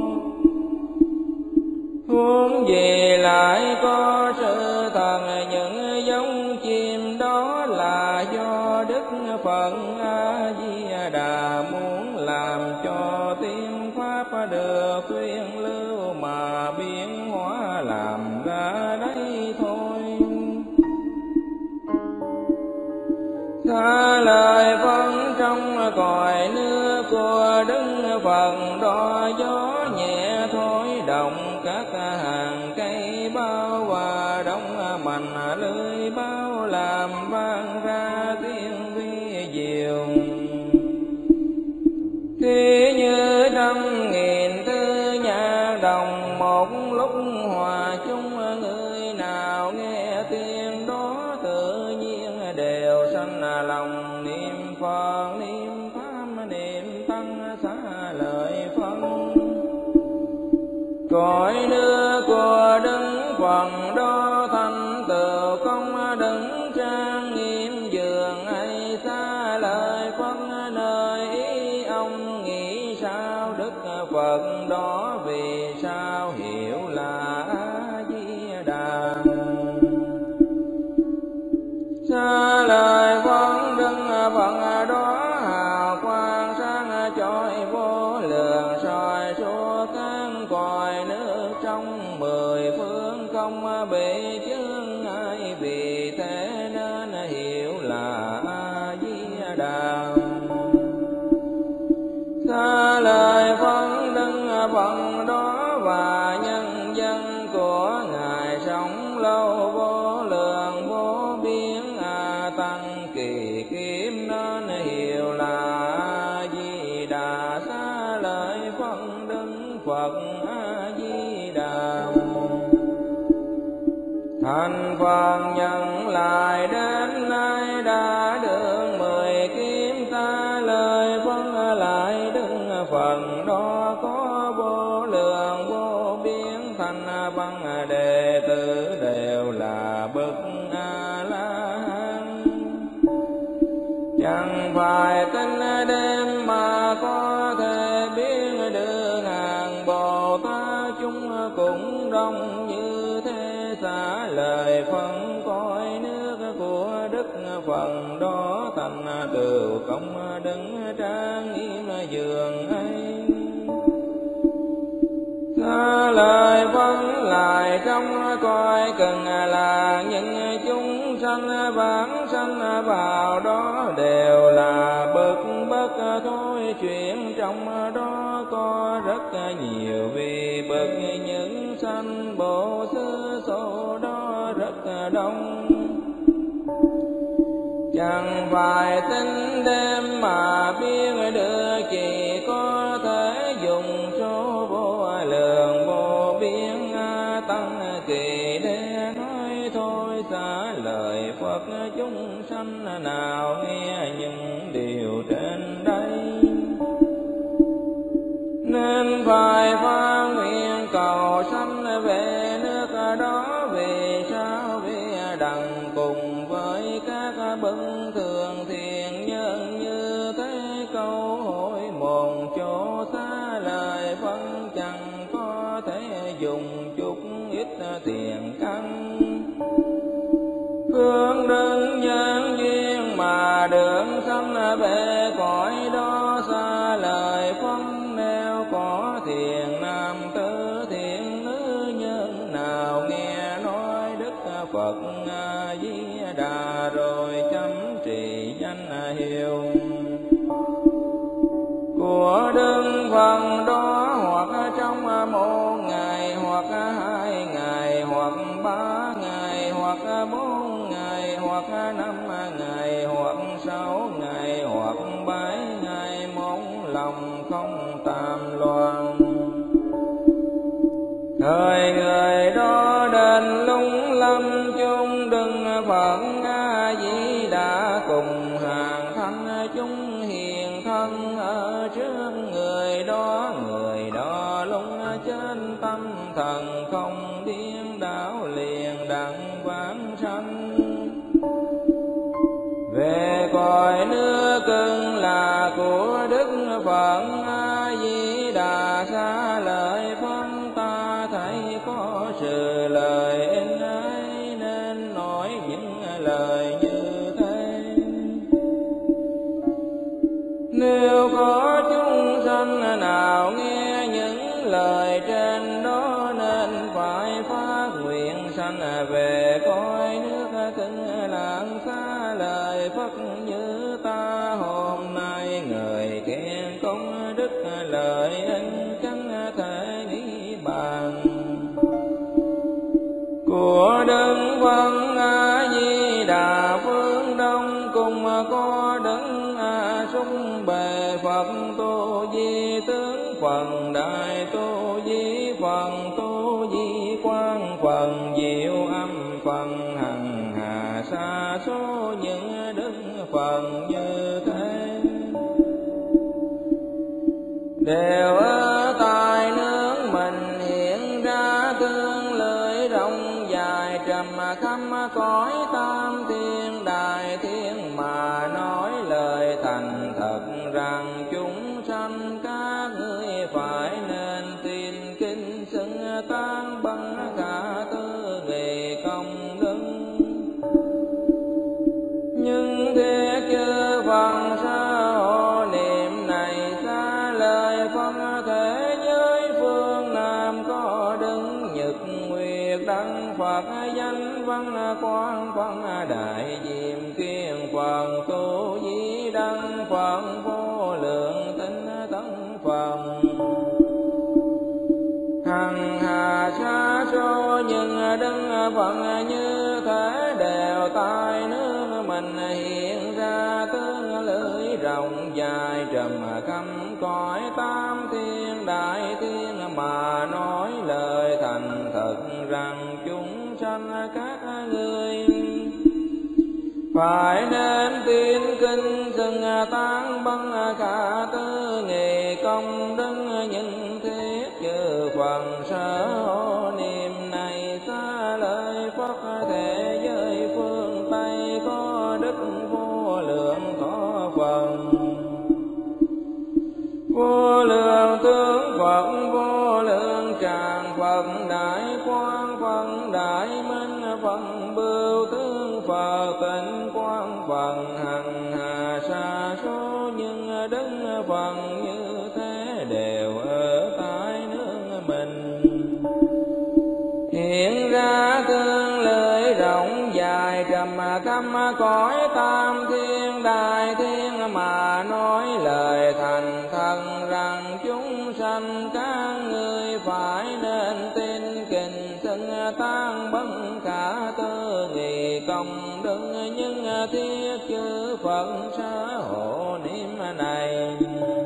Huống gì lại có sự thần những giống chim đó là do Đức Phật A Di Đà muốn làm cho tiên pháp được tuyên lưu mà biến hóa làm ra đấy thôi. Xá lời phân trong cõi nước của Đức Phật đó gió nhẹ thổi động các hàng cây bao và đông mạnh lưới bao làm vang ra tiếng vi diệu. Thì như trăm nghìn tư nhạc đồng một lúc hòa chung, người nào nghe tiếng đó tự nhiên đều sanh lòng niệm Phật niệm pháp niệm tăng xá lợi phân. Cõi nước của Đức Phật đó thành tựu công đứng trang nghiêm giường ấy xá lợi phân. Nơi ý ông nghĩ sao Đức Phật đó vì sao hiểu là A Di Đà. Xá lợi phân Đức Phật đó hào quang sáng chói vô lượng soi suốt các cõi nước trong mười phương không bị chướng ngại. Vì thế nên hiểu là A Di Đà. Xá lợi phân Đức Phật đó và nhân dân của ngài sống lâu vô lượng vô biên a tăng kỳ kiếm nên hiểu là A Di Đà. Xá lợi phân Đức Phật A Di Đà. Thành Phật nhận lại đến nay đã được mười kiếm. Xá lợi phân lại Đức Phật đó có vô lượng vô biên thành văn đệ tử đều là bậc A La Hán. Chẳng phải tính đêm mà có thể biết được hàng Bồ Tát chúng cũng đông như thế. Xá lợi phân cõi nước của Đức Phật đó thành tựu công đứng trang nghiêm giường ấy. Xá lợi phân lại trong cõi cần là những chúng sanh vãng sanh vào đó đều là bậc bất thôi. Chuyện trong đó có rất nhiều vì bậc những sanh bộ xứ số đó rất đông. Chẳng phải tính đêm mà biết được, chỉ có thể dùng số vô lượng vô biên tăng kỳ để nói thôi. Xá lợi Phật chúng sanh nào nghe những điều trên đây nên phải phát nguyện cầu sanh về nước đó. Vì sao? Vì đặng cùng với các bậc thường thiện nhân như thế câu hỏi một chỗ. Xá lợi phân chẳng có thể dùng chút ít tiền căn phương đơn nhân duyên mà được hiệu của Đức Phật đó, hoặc trong một ngày, hoặc hai ngày, hoặc ba ngày, hoặc bốn ngày, hoặc năm ngày, hoặc sáu ngày, hoặc bảy ngày, một lòng không tam loạn. Thời người đó đến lung lâm chung đừng Phật A Di Đà cùng hàng thanh chúng hiền thân ở trước người đó. Người đó lung trên tâm thần không điên đảo liền đặng vãng sanh về cõi nước Cực Lạc của Đức Phật A Di Đà. Xa lời phân ta thấy có sự lời in ấy nên nói những lời như thế. Nếu có chúng sanh nào nghe những lời trên đó nên phải phát nguyện sanh về cõi nước Cực Lạc. Xa lời Phật như ta hôm nay người khen công đức lời in chẳng thể nghĩ bàn của Đức Phật A Di Đà. Phương Đông cùng có Đức A Sung Bề Phật Tu Di Tướng, Phần Đại Tu Di, Phần Tu Di Quang, Phần Diệu Âm, Phần Hằng Hà. Sa số những Đức Phật như thế đều ở tại nước mình hiện ra, tương lưỡi rộng dài trầm khắp cõi tam thiên đại thiên, mà nói lời thành thật rằng chúng sanh các ngươi phải nên tin kinh xưng tán bằng cả tư nghề công đức. Nhưng thế chư Phật sa hộ niệm này xa lời phân thế giới phương Nam có Đức Nhật Nguyệt Đăng Phật danh văn quang phân đại diệm kiên Phật Tu Di Đăng Phật vô lượng tinh tấn Phật hằng hà. Sa số những Đức Phật như thế đều tại nước mình hiện ra, tương lưỡi rộng dài trầm khắp cõi tam thiên đại thiên, mà nói lời thành thật rằng chúng sanh các ngươi phải nên tin kinh xưng tán bằng cả tư nghề công đức. Những thiết chư Phật sở hộ niệm này xa lời Phật thế giới phương Tây có Đức vô lượng thọ Phật, vô lượng tướng Phật, vô lượng tràng Phật, đại quang Phật, đại minh Phật, bưu tướng Phật, tịnh quang Phật, hằng hà. Sa số những Đức Phật như thế đều ở tại nước mình hiện ra, tương lưỡi rộng dài trầm khắp cõi tam thiên đại thiên, mà nói lời thành thật rằng chúng sanh các ngươi phải nên tin kinh xưng tán bất cả tư nghề công đức. Nhưng thiết chư Phật sở hộ niệm này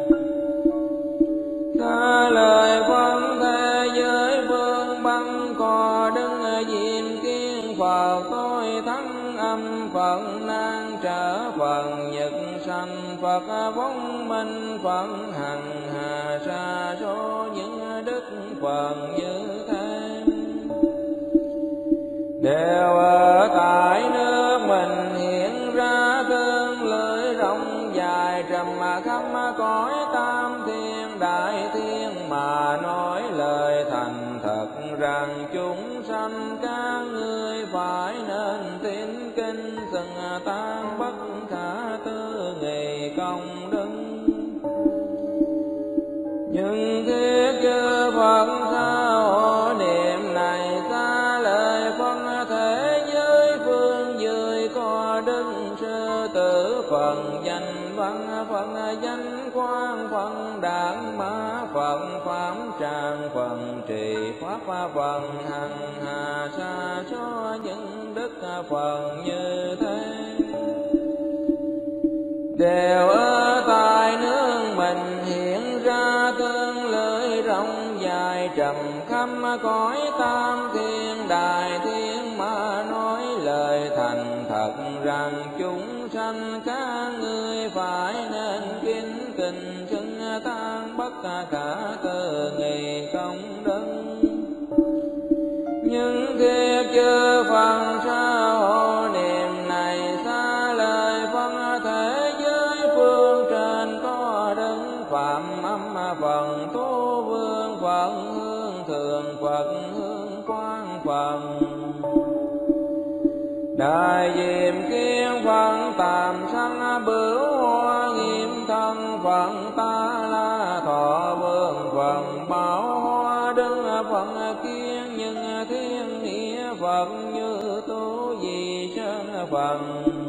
xa lời Phật thế giới phương Bắc có Đức Diệm Kiên Phật, tôi thắng âm Phật, nan trở Phật, nhật sanh Phật, vong minh Phật, hằng hà. Sa số những Đức Phật như thế đều ở tại nước mình hiện ra, tương lưỡi rộng dài trầm khắp cõi tam thiên đại thiên, mà nói lời thành thật rằng chúng sanh các ngươi phải nên tin kinh xưng tán bất khả tư nghề công đức. Nhưng thiết chư Phật sa hộ niệm này xa lời phân thế giới phương dưới có Đức Sư tử phần danh văn, phần danh quang, phần đản mã, phần pháp tràng, phần trì pháp, phần hằng hà sa số những đức phần như thế. Đều ở tại nước mình hiện ra tương lợi rộng dài trầm khắp cõi tam thiên đại thiên, mà nói lời thành thật rằng chúng sanh các ngươi phải nên kính kình xưng tán bất cả từ nghị công đức. Nhưng thiệt chư phần sa hộ niệm này xa lời phân thế giới phương trên có đứng phạm âm phần tu vương phận hương thường Phật hương quang phần đại diệm kiên phận tàm sanh bửu hoa nghiêm thân phận ta la thọ vương phận bảo hoa đứng phận kiên nhưng thiên nghĩa Phật như tu di sơn phận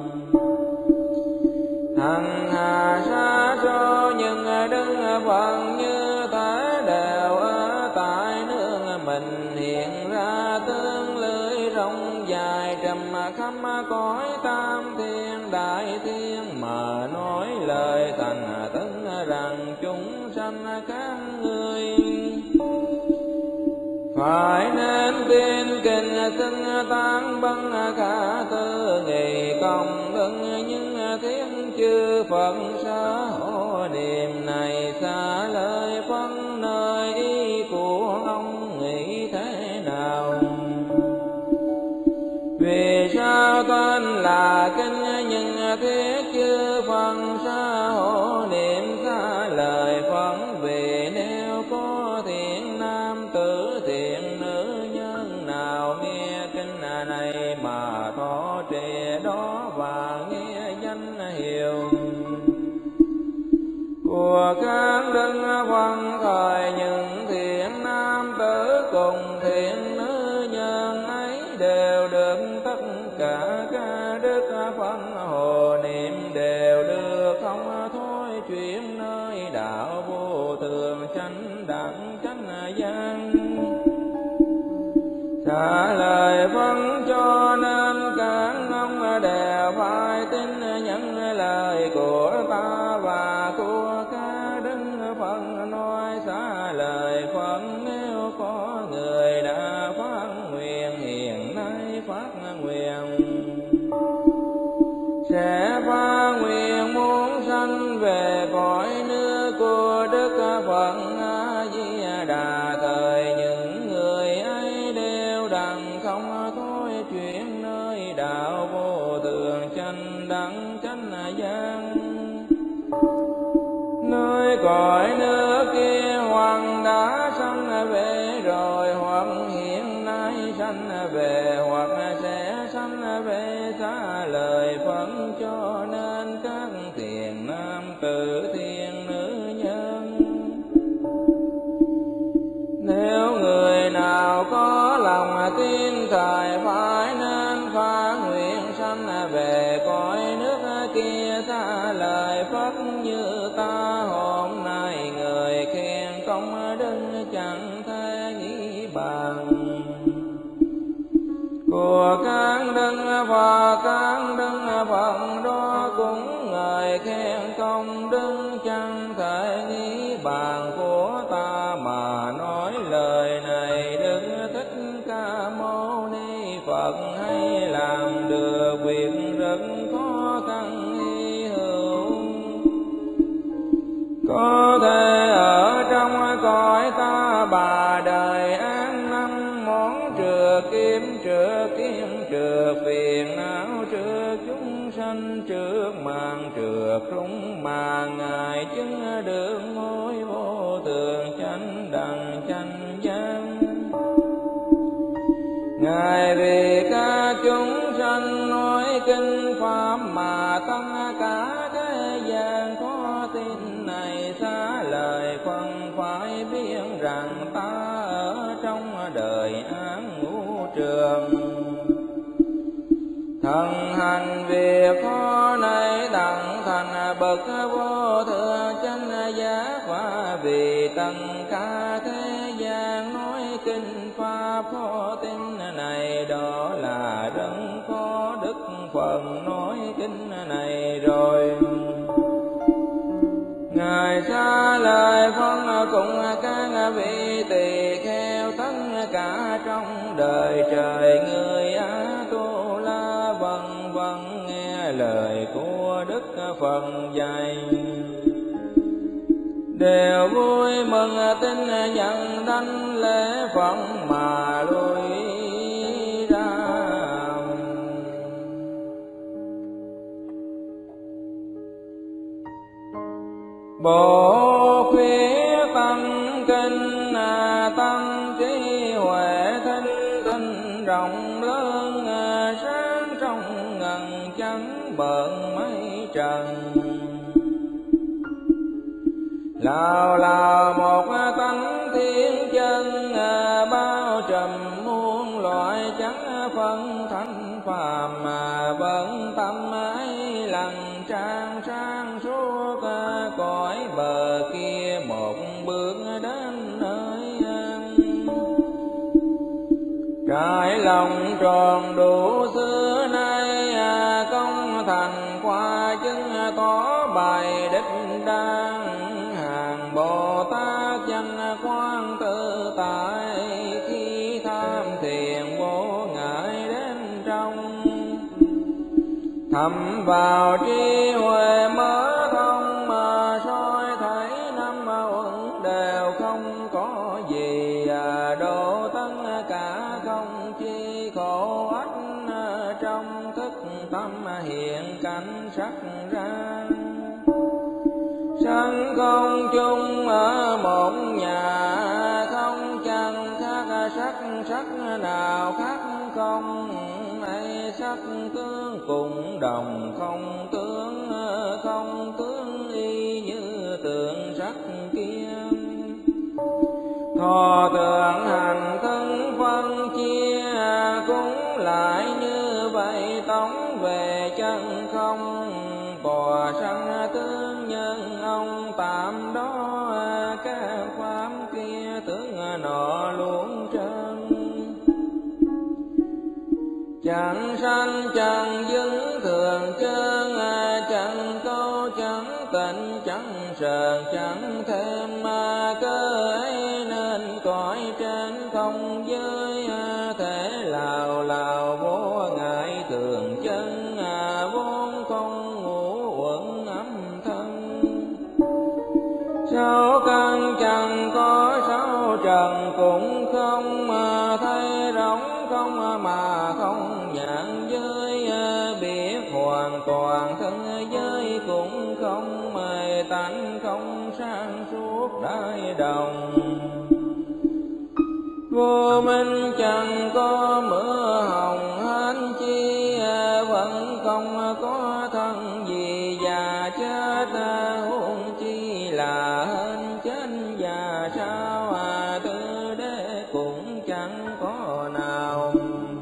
hằng hà sa số nhưng đứng phận như thế. Đều ở tại nước mình hiện ra tương lưới rộng dài trầm khắp cõi tam thiên đại thiên, mà nói lời thành tấn rằng chúng sanh các ngươi phải nên tin kinh xưng tán băng cả tư nghị công đức. Nhưng thiên chư Phật sa hộ niệm này xa lời phân nơi ý của ông nghĩ thế nào? Vì sao tên là kinh nhưng thiết chư Phật sa hộ niệm xa lời phân? Vì nếu có thiện nam tử thiện nữ nhân nào nghe kinh này mà thọ trì đó và nghe danh hiệu của các đức văn thời, những thiện nam tử cùng thiện nữ nhân ấy đều được tất cả các đức phân hộ niệm, đều được không thôi chuyển nơi đạo vô thường chánh đẳng chánh giác. Trả lời phân cho nên các ông đều phải tin nhận lời của ta và của các đức Phật nói xá lời Phật. Nếu có người đã phát nguyện hiện nay phát nguyện sẽ phát nguyện muốn sanh về cõi nước của Đức Phật A Di Đà, thời những người ấy đều đặng không thôi chuyển nơi đạo vô thường chánh đẳng chánh giác. Nơi cõi nước kia hoặc đã sanh về rồi, hoặc hiện nay sanh về, hoặc sẽ sanh về xá lời Phật. Cho nên các thiện nam tử thiện nữ nhân, nếu người nào có lòng tin thời phải nên phát nguyện sanh về cõi nước kia xá lời Phật. Như ta hôm nay người khen công đức chẳng thể nghĩ bằng của các đức và các đức Phật đó, cũng người khen công đức chẳng thể nghĩ bàn của ta. Mà nói lời này Đức Thích Ca Mâu Ni Phật hay làm được việc rất khó khăn hy hữu, có thể ở trong cõi ta bà đời an năm món trừ kiếm trừ kiếm trừ phiền não trừ chúng sanh trước màn trừ chúng mà ngài chứng được ngôi vô thường chánh đẳng chánh giác. Ngài vì các chúng sanh nói kinh pháp mà tâm cả thế gian có tin này xá lời phân phải biết rằng ta ở trong đời án ngũ trường Thần hành việc khó này đặng thành bậc vô thượng chánh giác, và vì tất cả thế gian nói kinh pháp khó tin này, đó là rất có đức phần nói kinh này rồi. Ngài xa lời phân cùng các vị tỳ kheo tất cả trong đời trời người Á Tu La, vân vân nghe lời của Đức Phật dạy, đều vui mừng tin nhận đảnh lễ Phật mà lui ra. Bộ khuyết tâm kinh tâm trí huệ thinh tinh rộng lớn, sáng trong ngần chẳng bận mấy trần. Lào lào một tánh thiên chân, bao trùm muôn loại chẳng phân thánh phàm, mà vẫn tâm ấy lần trang sang suốt cõi bờ kia, một bước đến nơi an. Trải lòng tròn đủ xưa nay, công thành qua chứng tỏ bài đích đang. Hàng Bồ Tát danh quan tự tại, khi tham thiền vô ngại đến trong. Thầm vào trí huệ mở thông, mà soi thấy năm uẩn đều không có gì, độ tất cả không chi khổ ách. Trong thức tâm hiện cảnh sắc ra, sanh không chung ở một nhà, không chẳng khác sắc, sắc nào khác không ấy. Sắc tướng cùng đồng không tướng, không tướng y như tượng sắc kia. Thọ tưởng hành thân phân chia, cũng lại như vậy tống về chân không. Bò sanh tướng nhân ông tạm đó, các pháp kia tướng nọ luôn trơn. Chẳng sanh chẳng dứng thường chân, chẳng câu chẳng tịnh chẳng sờn chẳng thêm. Cơ ấy nên cõi trên không giới, thể lào lào vô ngại thường chân, vốn không ngũ uẩn âm thân. Sáu căn chẳng có sáu trần cũng không, thấy rỗng không mà không nhãn giới. Biết hoàn toàn thân giới cũng không, mời tánh không sang suốt đại đồng. Vô minh chẳng có mưa hồng hán chi, vẫn không có thân gì già chết. Huống chi là hên chết già sao, tư đế cũng chẳng có nào.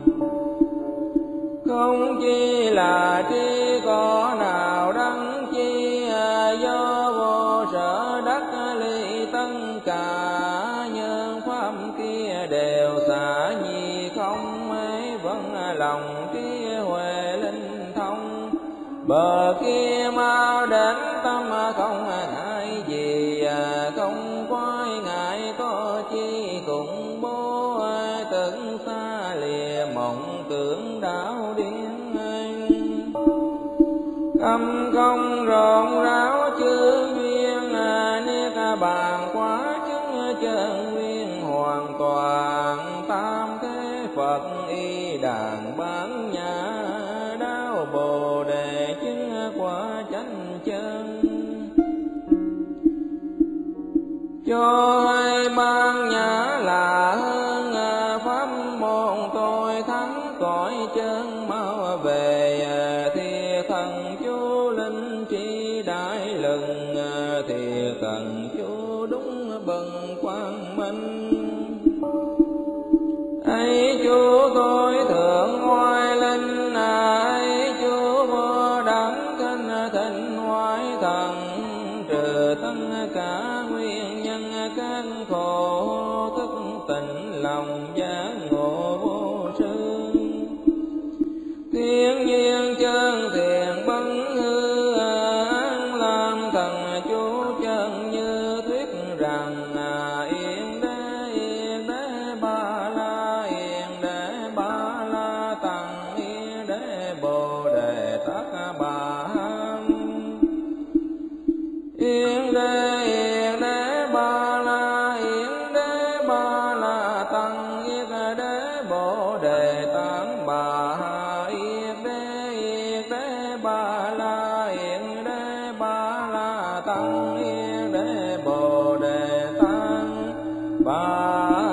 Không chi là trí có nào đắng chi, do vô sở đắc ly tất cả. Nhân pháp kia đều xả nhi không ấy, vẫn lòng trí huệ linh thông. Bờ kia mau đến tâm không ngại gì, không quái ngại có chi khủng bố. Từng xa lìa mộng tưởng đảo điên, tâm không rộn ráo chư duyên. Niết bàn quá chứng chân nguyên hoàn toàn, tam thế Phật y đàn bán nhã. Đáo Bồ Đề chứng quả chánh chân, cho hai ban nhã là hơn pháp môn tôi thắng cõi chân. Mau về thì thần chú linh trí đại lừng, thì thần chú đúng bần quang minh. Ấy chú tôi thượng oai linh, sinh hoái thần, trừ tất cả nguyên nhân các khổ, thức tỉnh lòng giác ngộ vô sư. Thiên nhiên chân thiện bấn hư, an lam thần chú chân như thuyết rằng, yên đế yên đế ba la, yên đế ba la tăng, yên đế bồ đề tát bà. Yên đế yên đế ba la, yên đế ba la tăng, yên đế bồ đề tát bà. Yên đế yên đế ba la, yên đế ba la tăng, yên đế bồ đề tát bà.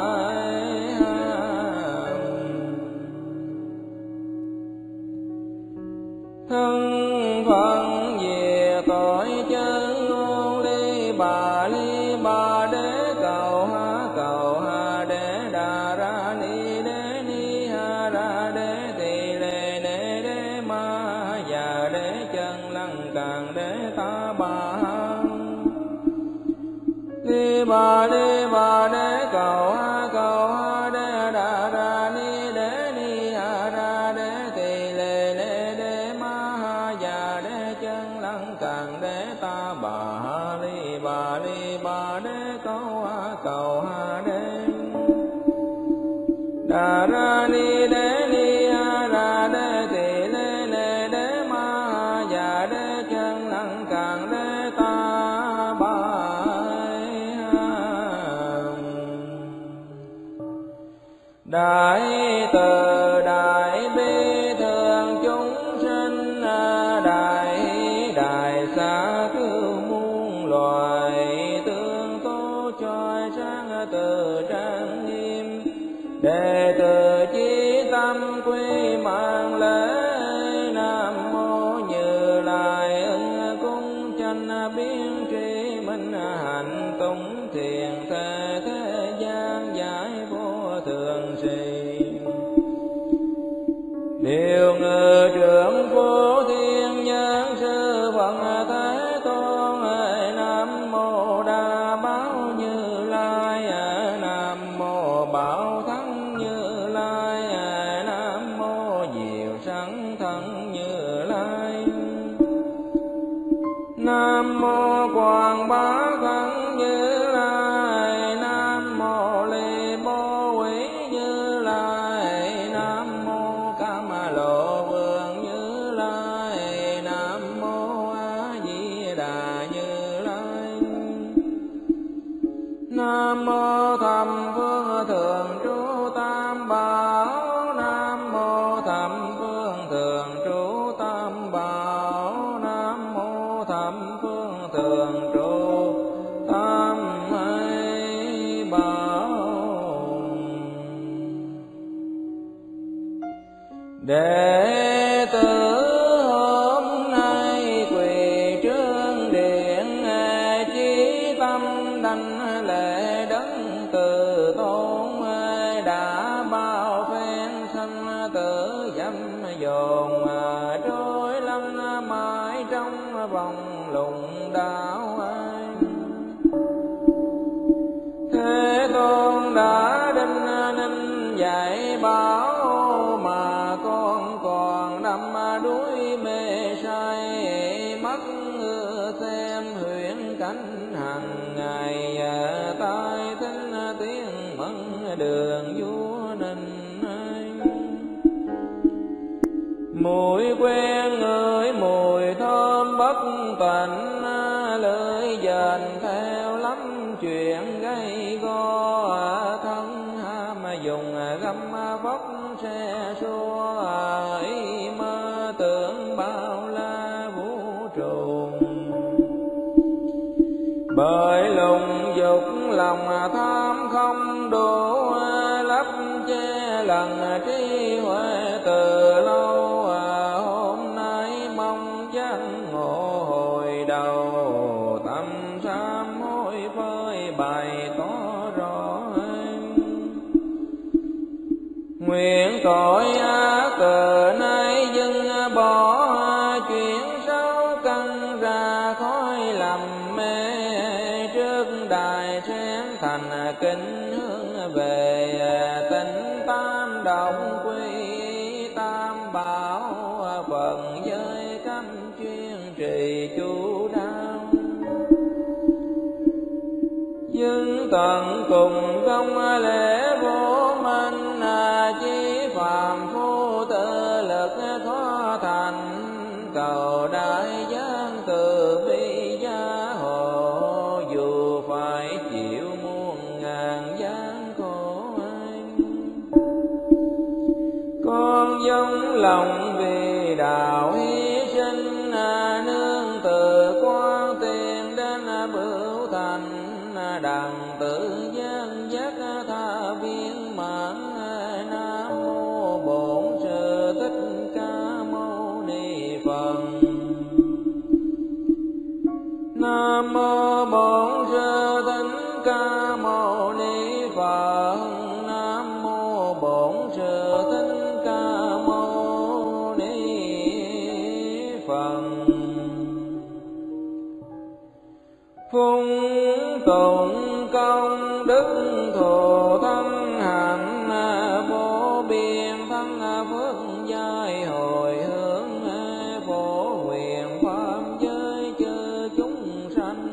Thân phận về tội chân ngôn ly bà ly bà đế cầu ha cầu ha đế đà ra ni đế ni ha ra đế tỳ lê đế đế ma già đế chân lăng càng đế ta bà. Ly bà ly bà đế cầu ha cầu ha đế đà ra ni đế ni ha ra đế tỳ lê đế đế ma già đế chân lăng càng đế ta bà. Ly bà ly bà đế cầu ha cầu ha đế đà ra ni đế ni ha ra đế tỳ lê lê đế ma già đế chân lăng càng đế ta bà. Đại từ đại bi thường chúng sinh, đại đại xa cứu muôn loài, tương tố choi sáng từ trang nghiêm. Đệ tử chí tâm quy mạng lễ, nam mô Như Lai ưng cung chánh biến tri minh, hạnh tùng thiền thế thế gian giải vô thường trì. Điều ngự trưởng vô thiên nhân sư Phật Thế Tôn, nam mô Đa Bảo Như Lai, nam mô Bảo Thắng Như Lai, nam mô Diệu Sẵn Thân Như Lai, nam mô Quảng Bá Thân Như Lai, nam mô Ly Bố Quý Như Lai, nam mô Cam Lộ Vương Như Lai, nam mô A Di Đà Như Lai, nam mô Thầm Phương Thường Trú Tam Bảo, nam mô Thầm Phương Thường Trú Tam Bảo, nam mô Thầm Phương Thường Trú Tam Bảo. Đệ tử hôm nay quỳ trước điện, chí tâm đảnh lễ đấng từ tôn, đã bao phen sanh tử dâm dồn, trôi lăn mãi trong vòng lùng đạo. Thế Tôn đã đinh ninh dạy bảo, mà con còn đắm đuối mê say, mắt xem huyễn cảnh hằng ngày, tai thính tiếng mẫn đường vua ninh. Mùi quen ngửi mùi thơm bất tịnh, lưỡi dền theo lắm chuyện gây go, thân ham dùng găm vóc xe xua, ý mơ tưởng bao la vũ trụ. Bởi lùng dục lòng tham không đủ, lấp che lần trí huệ từ lâu. Hôm nay mong chẳng ngộ hồi đầu, tâm sám hối phơi bày tỏ rõ. Nguyện tội ác từ nay dừng bỏ, chuyện xấu căn trầm mê trước đài sen thành kính hướng về tịnh tam động quy tam bảo Phật giới cấm chuyên trì chú đáo dưng tận cùng công lễ vô minh chí phàm phu tự lực khó thành cầu đại giang từ bi gia hộ dù phải chịu muôn ngàn gian khổ anh con dâng lòng vì đạo hy sinh nương từ quan tiền đến bửu thành đặng tự gian giác tha viên mãn nam mô bổn sư thích ca mâu ni Phật. Nam mô bổn sư thích ca mâu ni Phật. Nam mô bổn sư thích ca mâu ni Phật. Phung tụng công đức thù thân hạnh vô biên thân phước giai hồi hướng phổ huyền pháp giới chư chúng sanh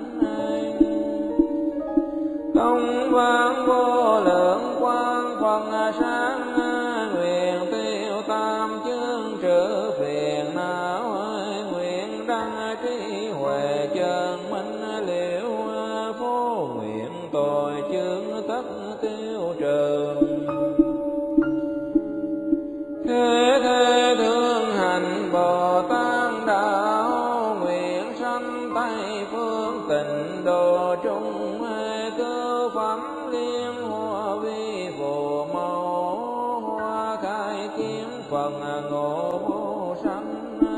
công vang vô lượng quang Phật sáng nguyện tiêu tam chương trừ phiền não nguyện đăng trí huệ chân minh liễu phổ nguyện tội chướng tất tiêu trừ thế thế thương hành Bồ Tát đạo nguyện sanh Tây phương tịnh độ trung cứu phẩm liên hoa vi phù mẫu hoa khai kiến phần ngộ vô sanh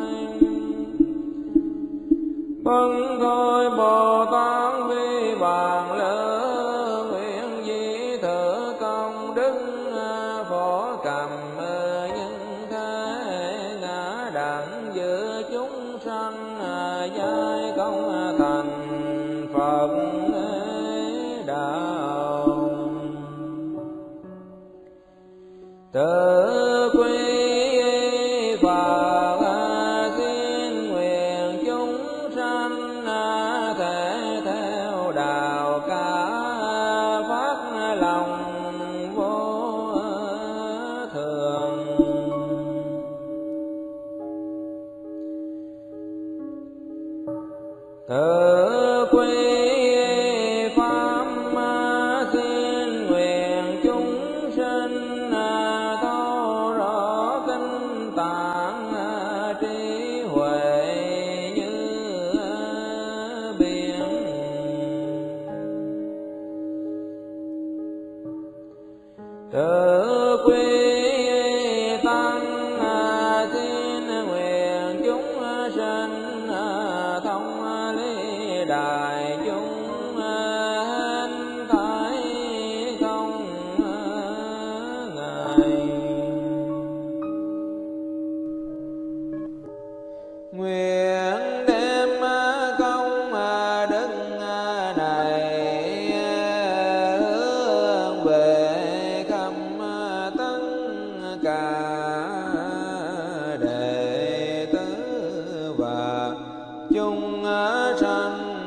vâng thôi Bồ Tát vi bàn lỡ nguyện di thử công đức phổ cầm nhân thế ngã đặng giữa chúng sanh giai công thành Phật đạo tự quy Phật xin nguyện chúng sanh thể theo đạo cả phát lòng vô thường tự quy pháp xin nguyện chúng sinh thấu rõ kinh tạng trí huệ như biển tự quy tăng xin nguyện chúng sinh thông lý đại chúng hình thái không ngại nguyện đem công đức này hướng về khắp tất cả đệ tử và chúng sanh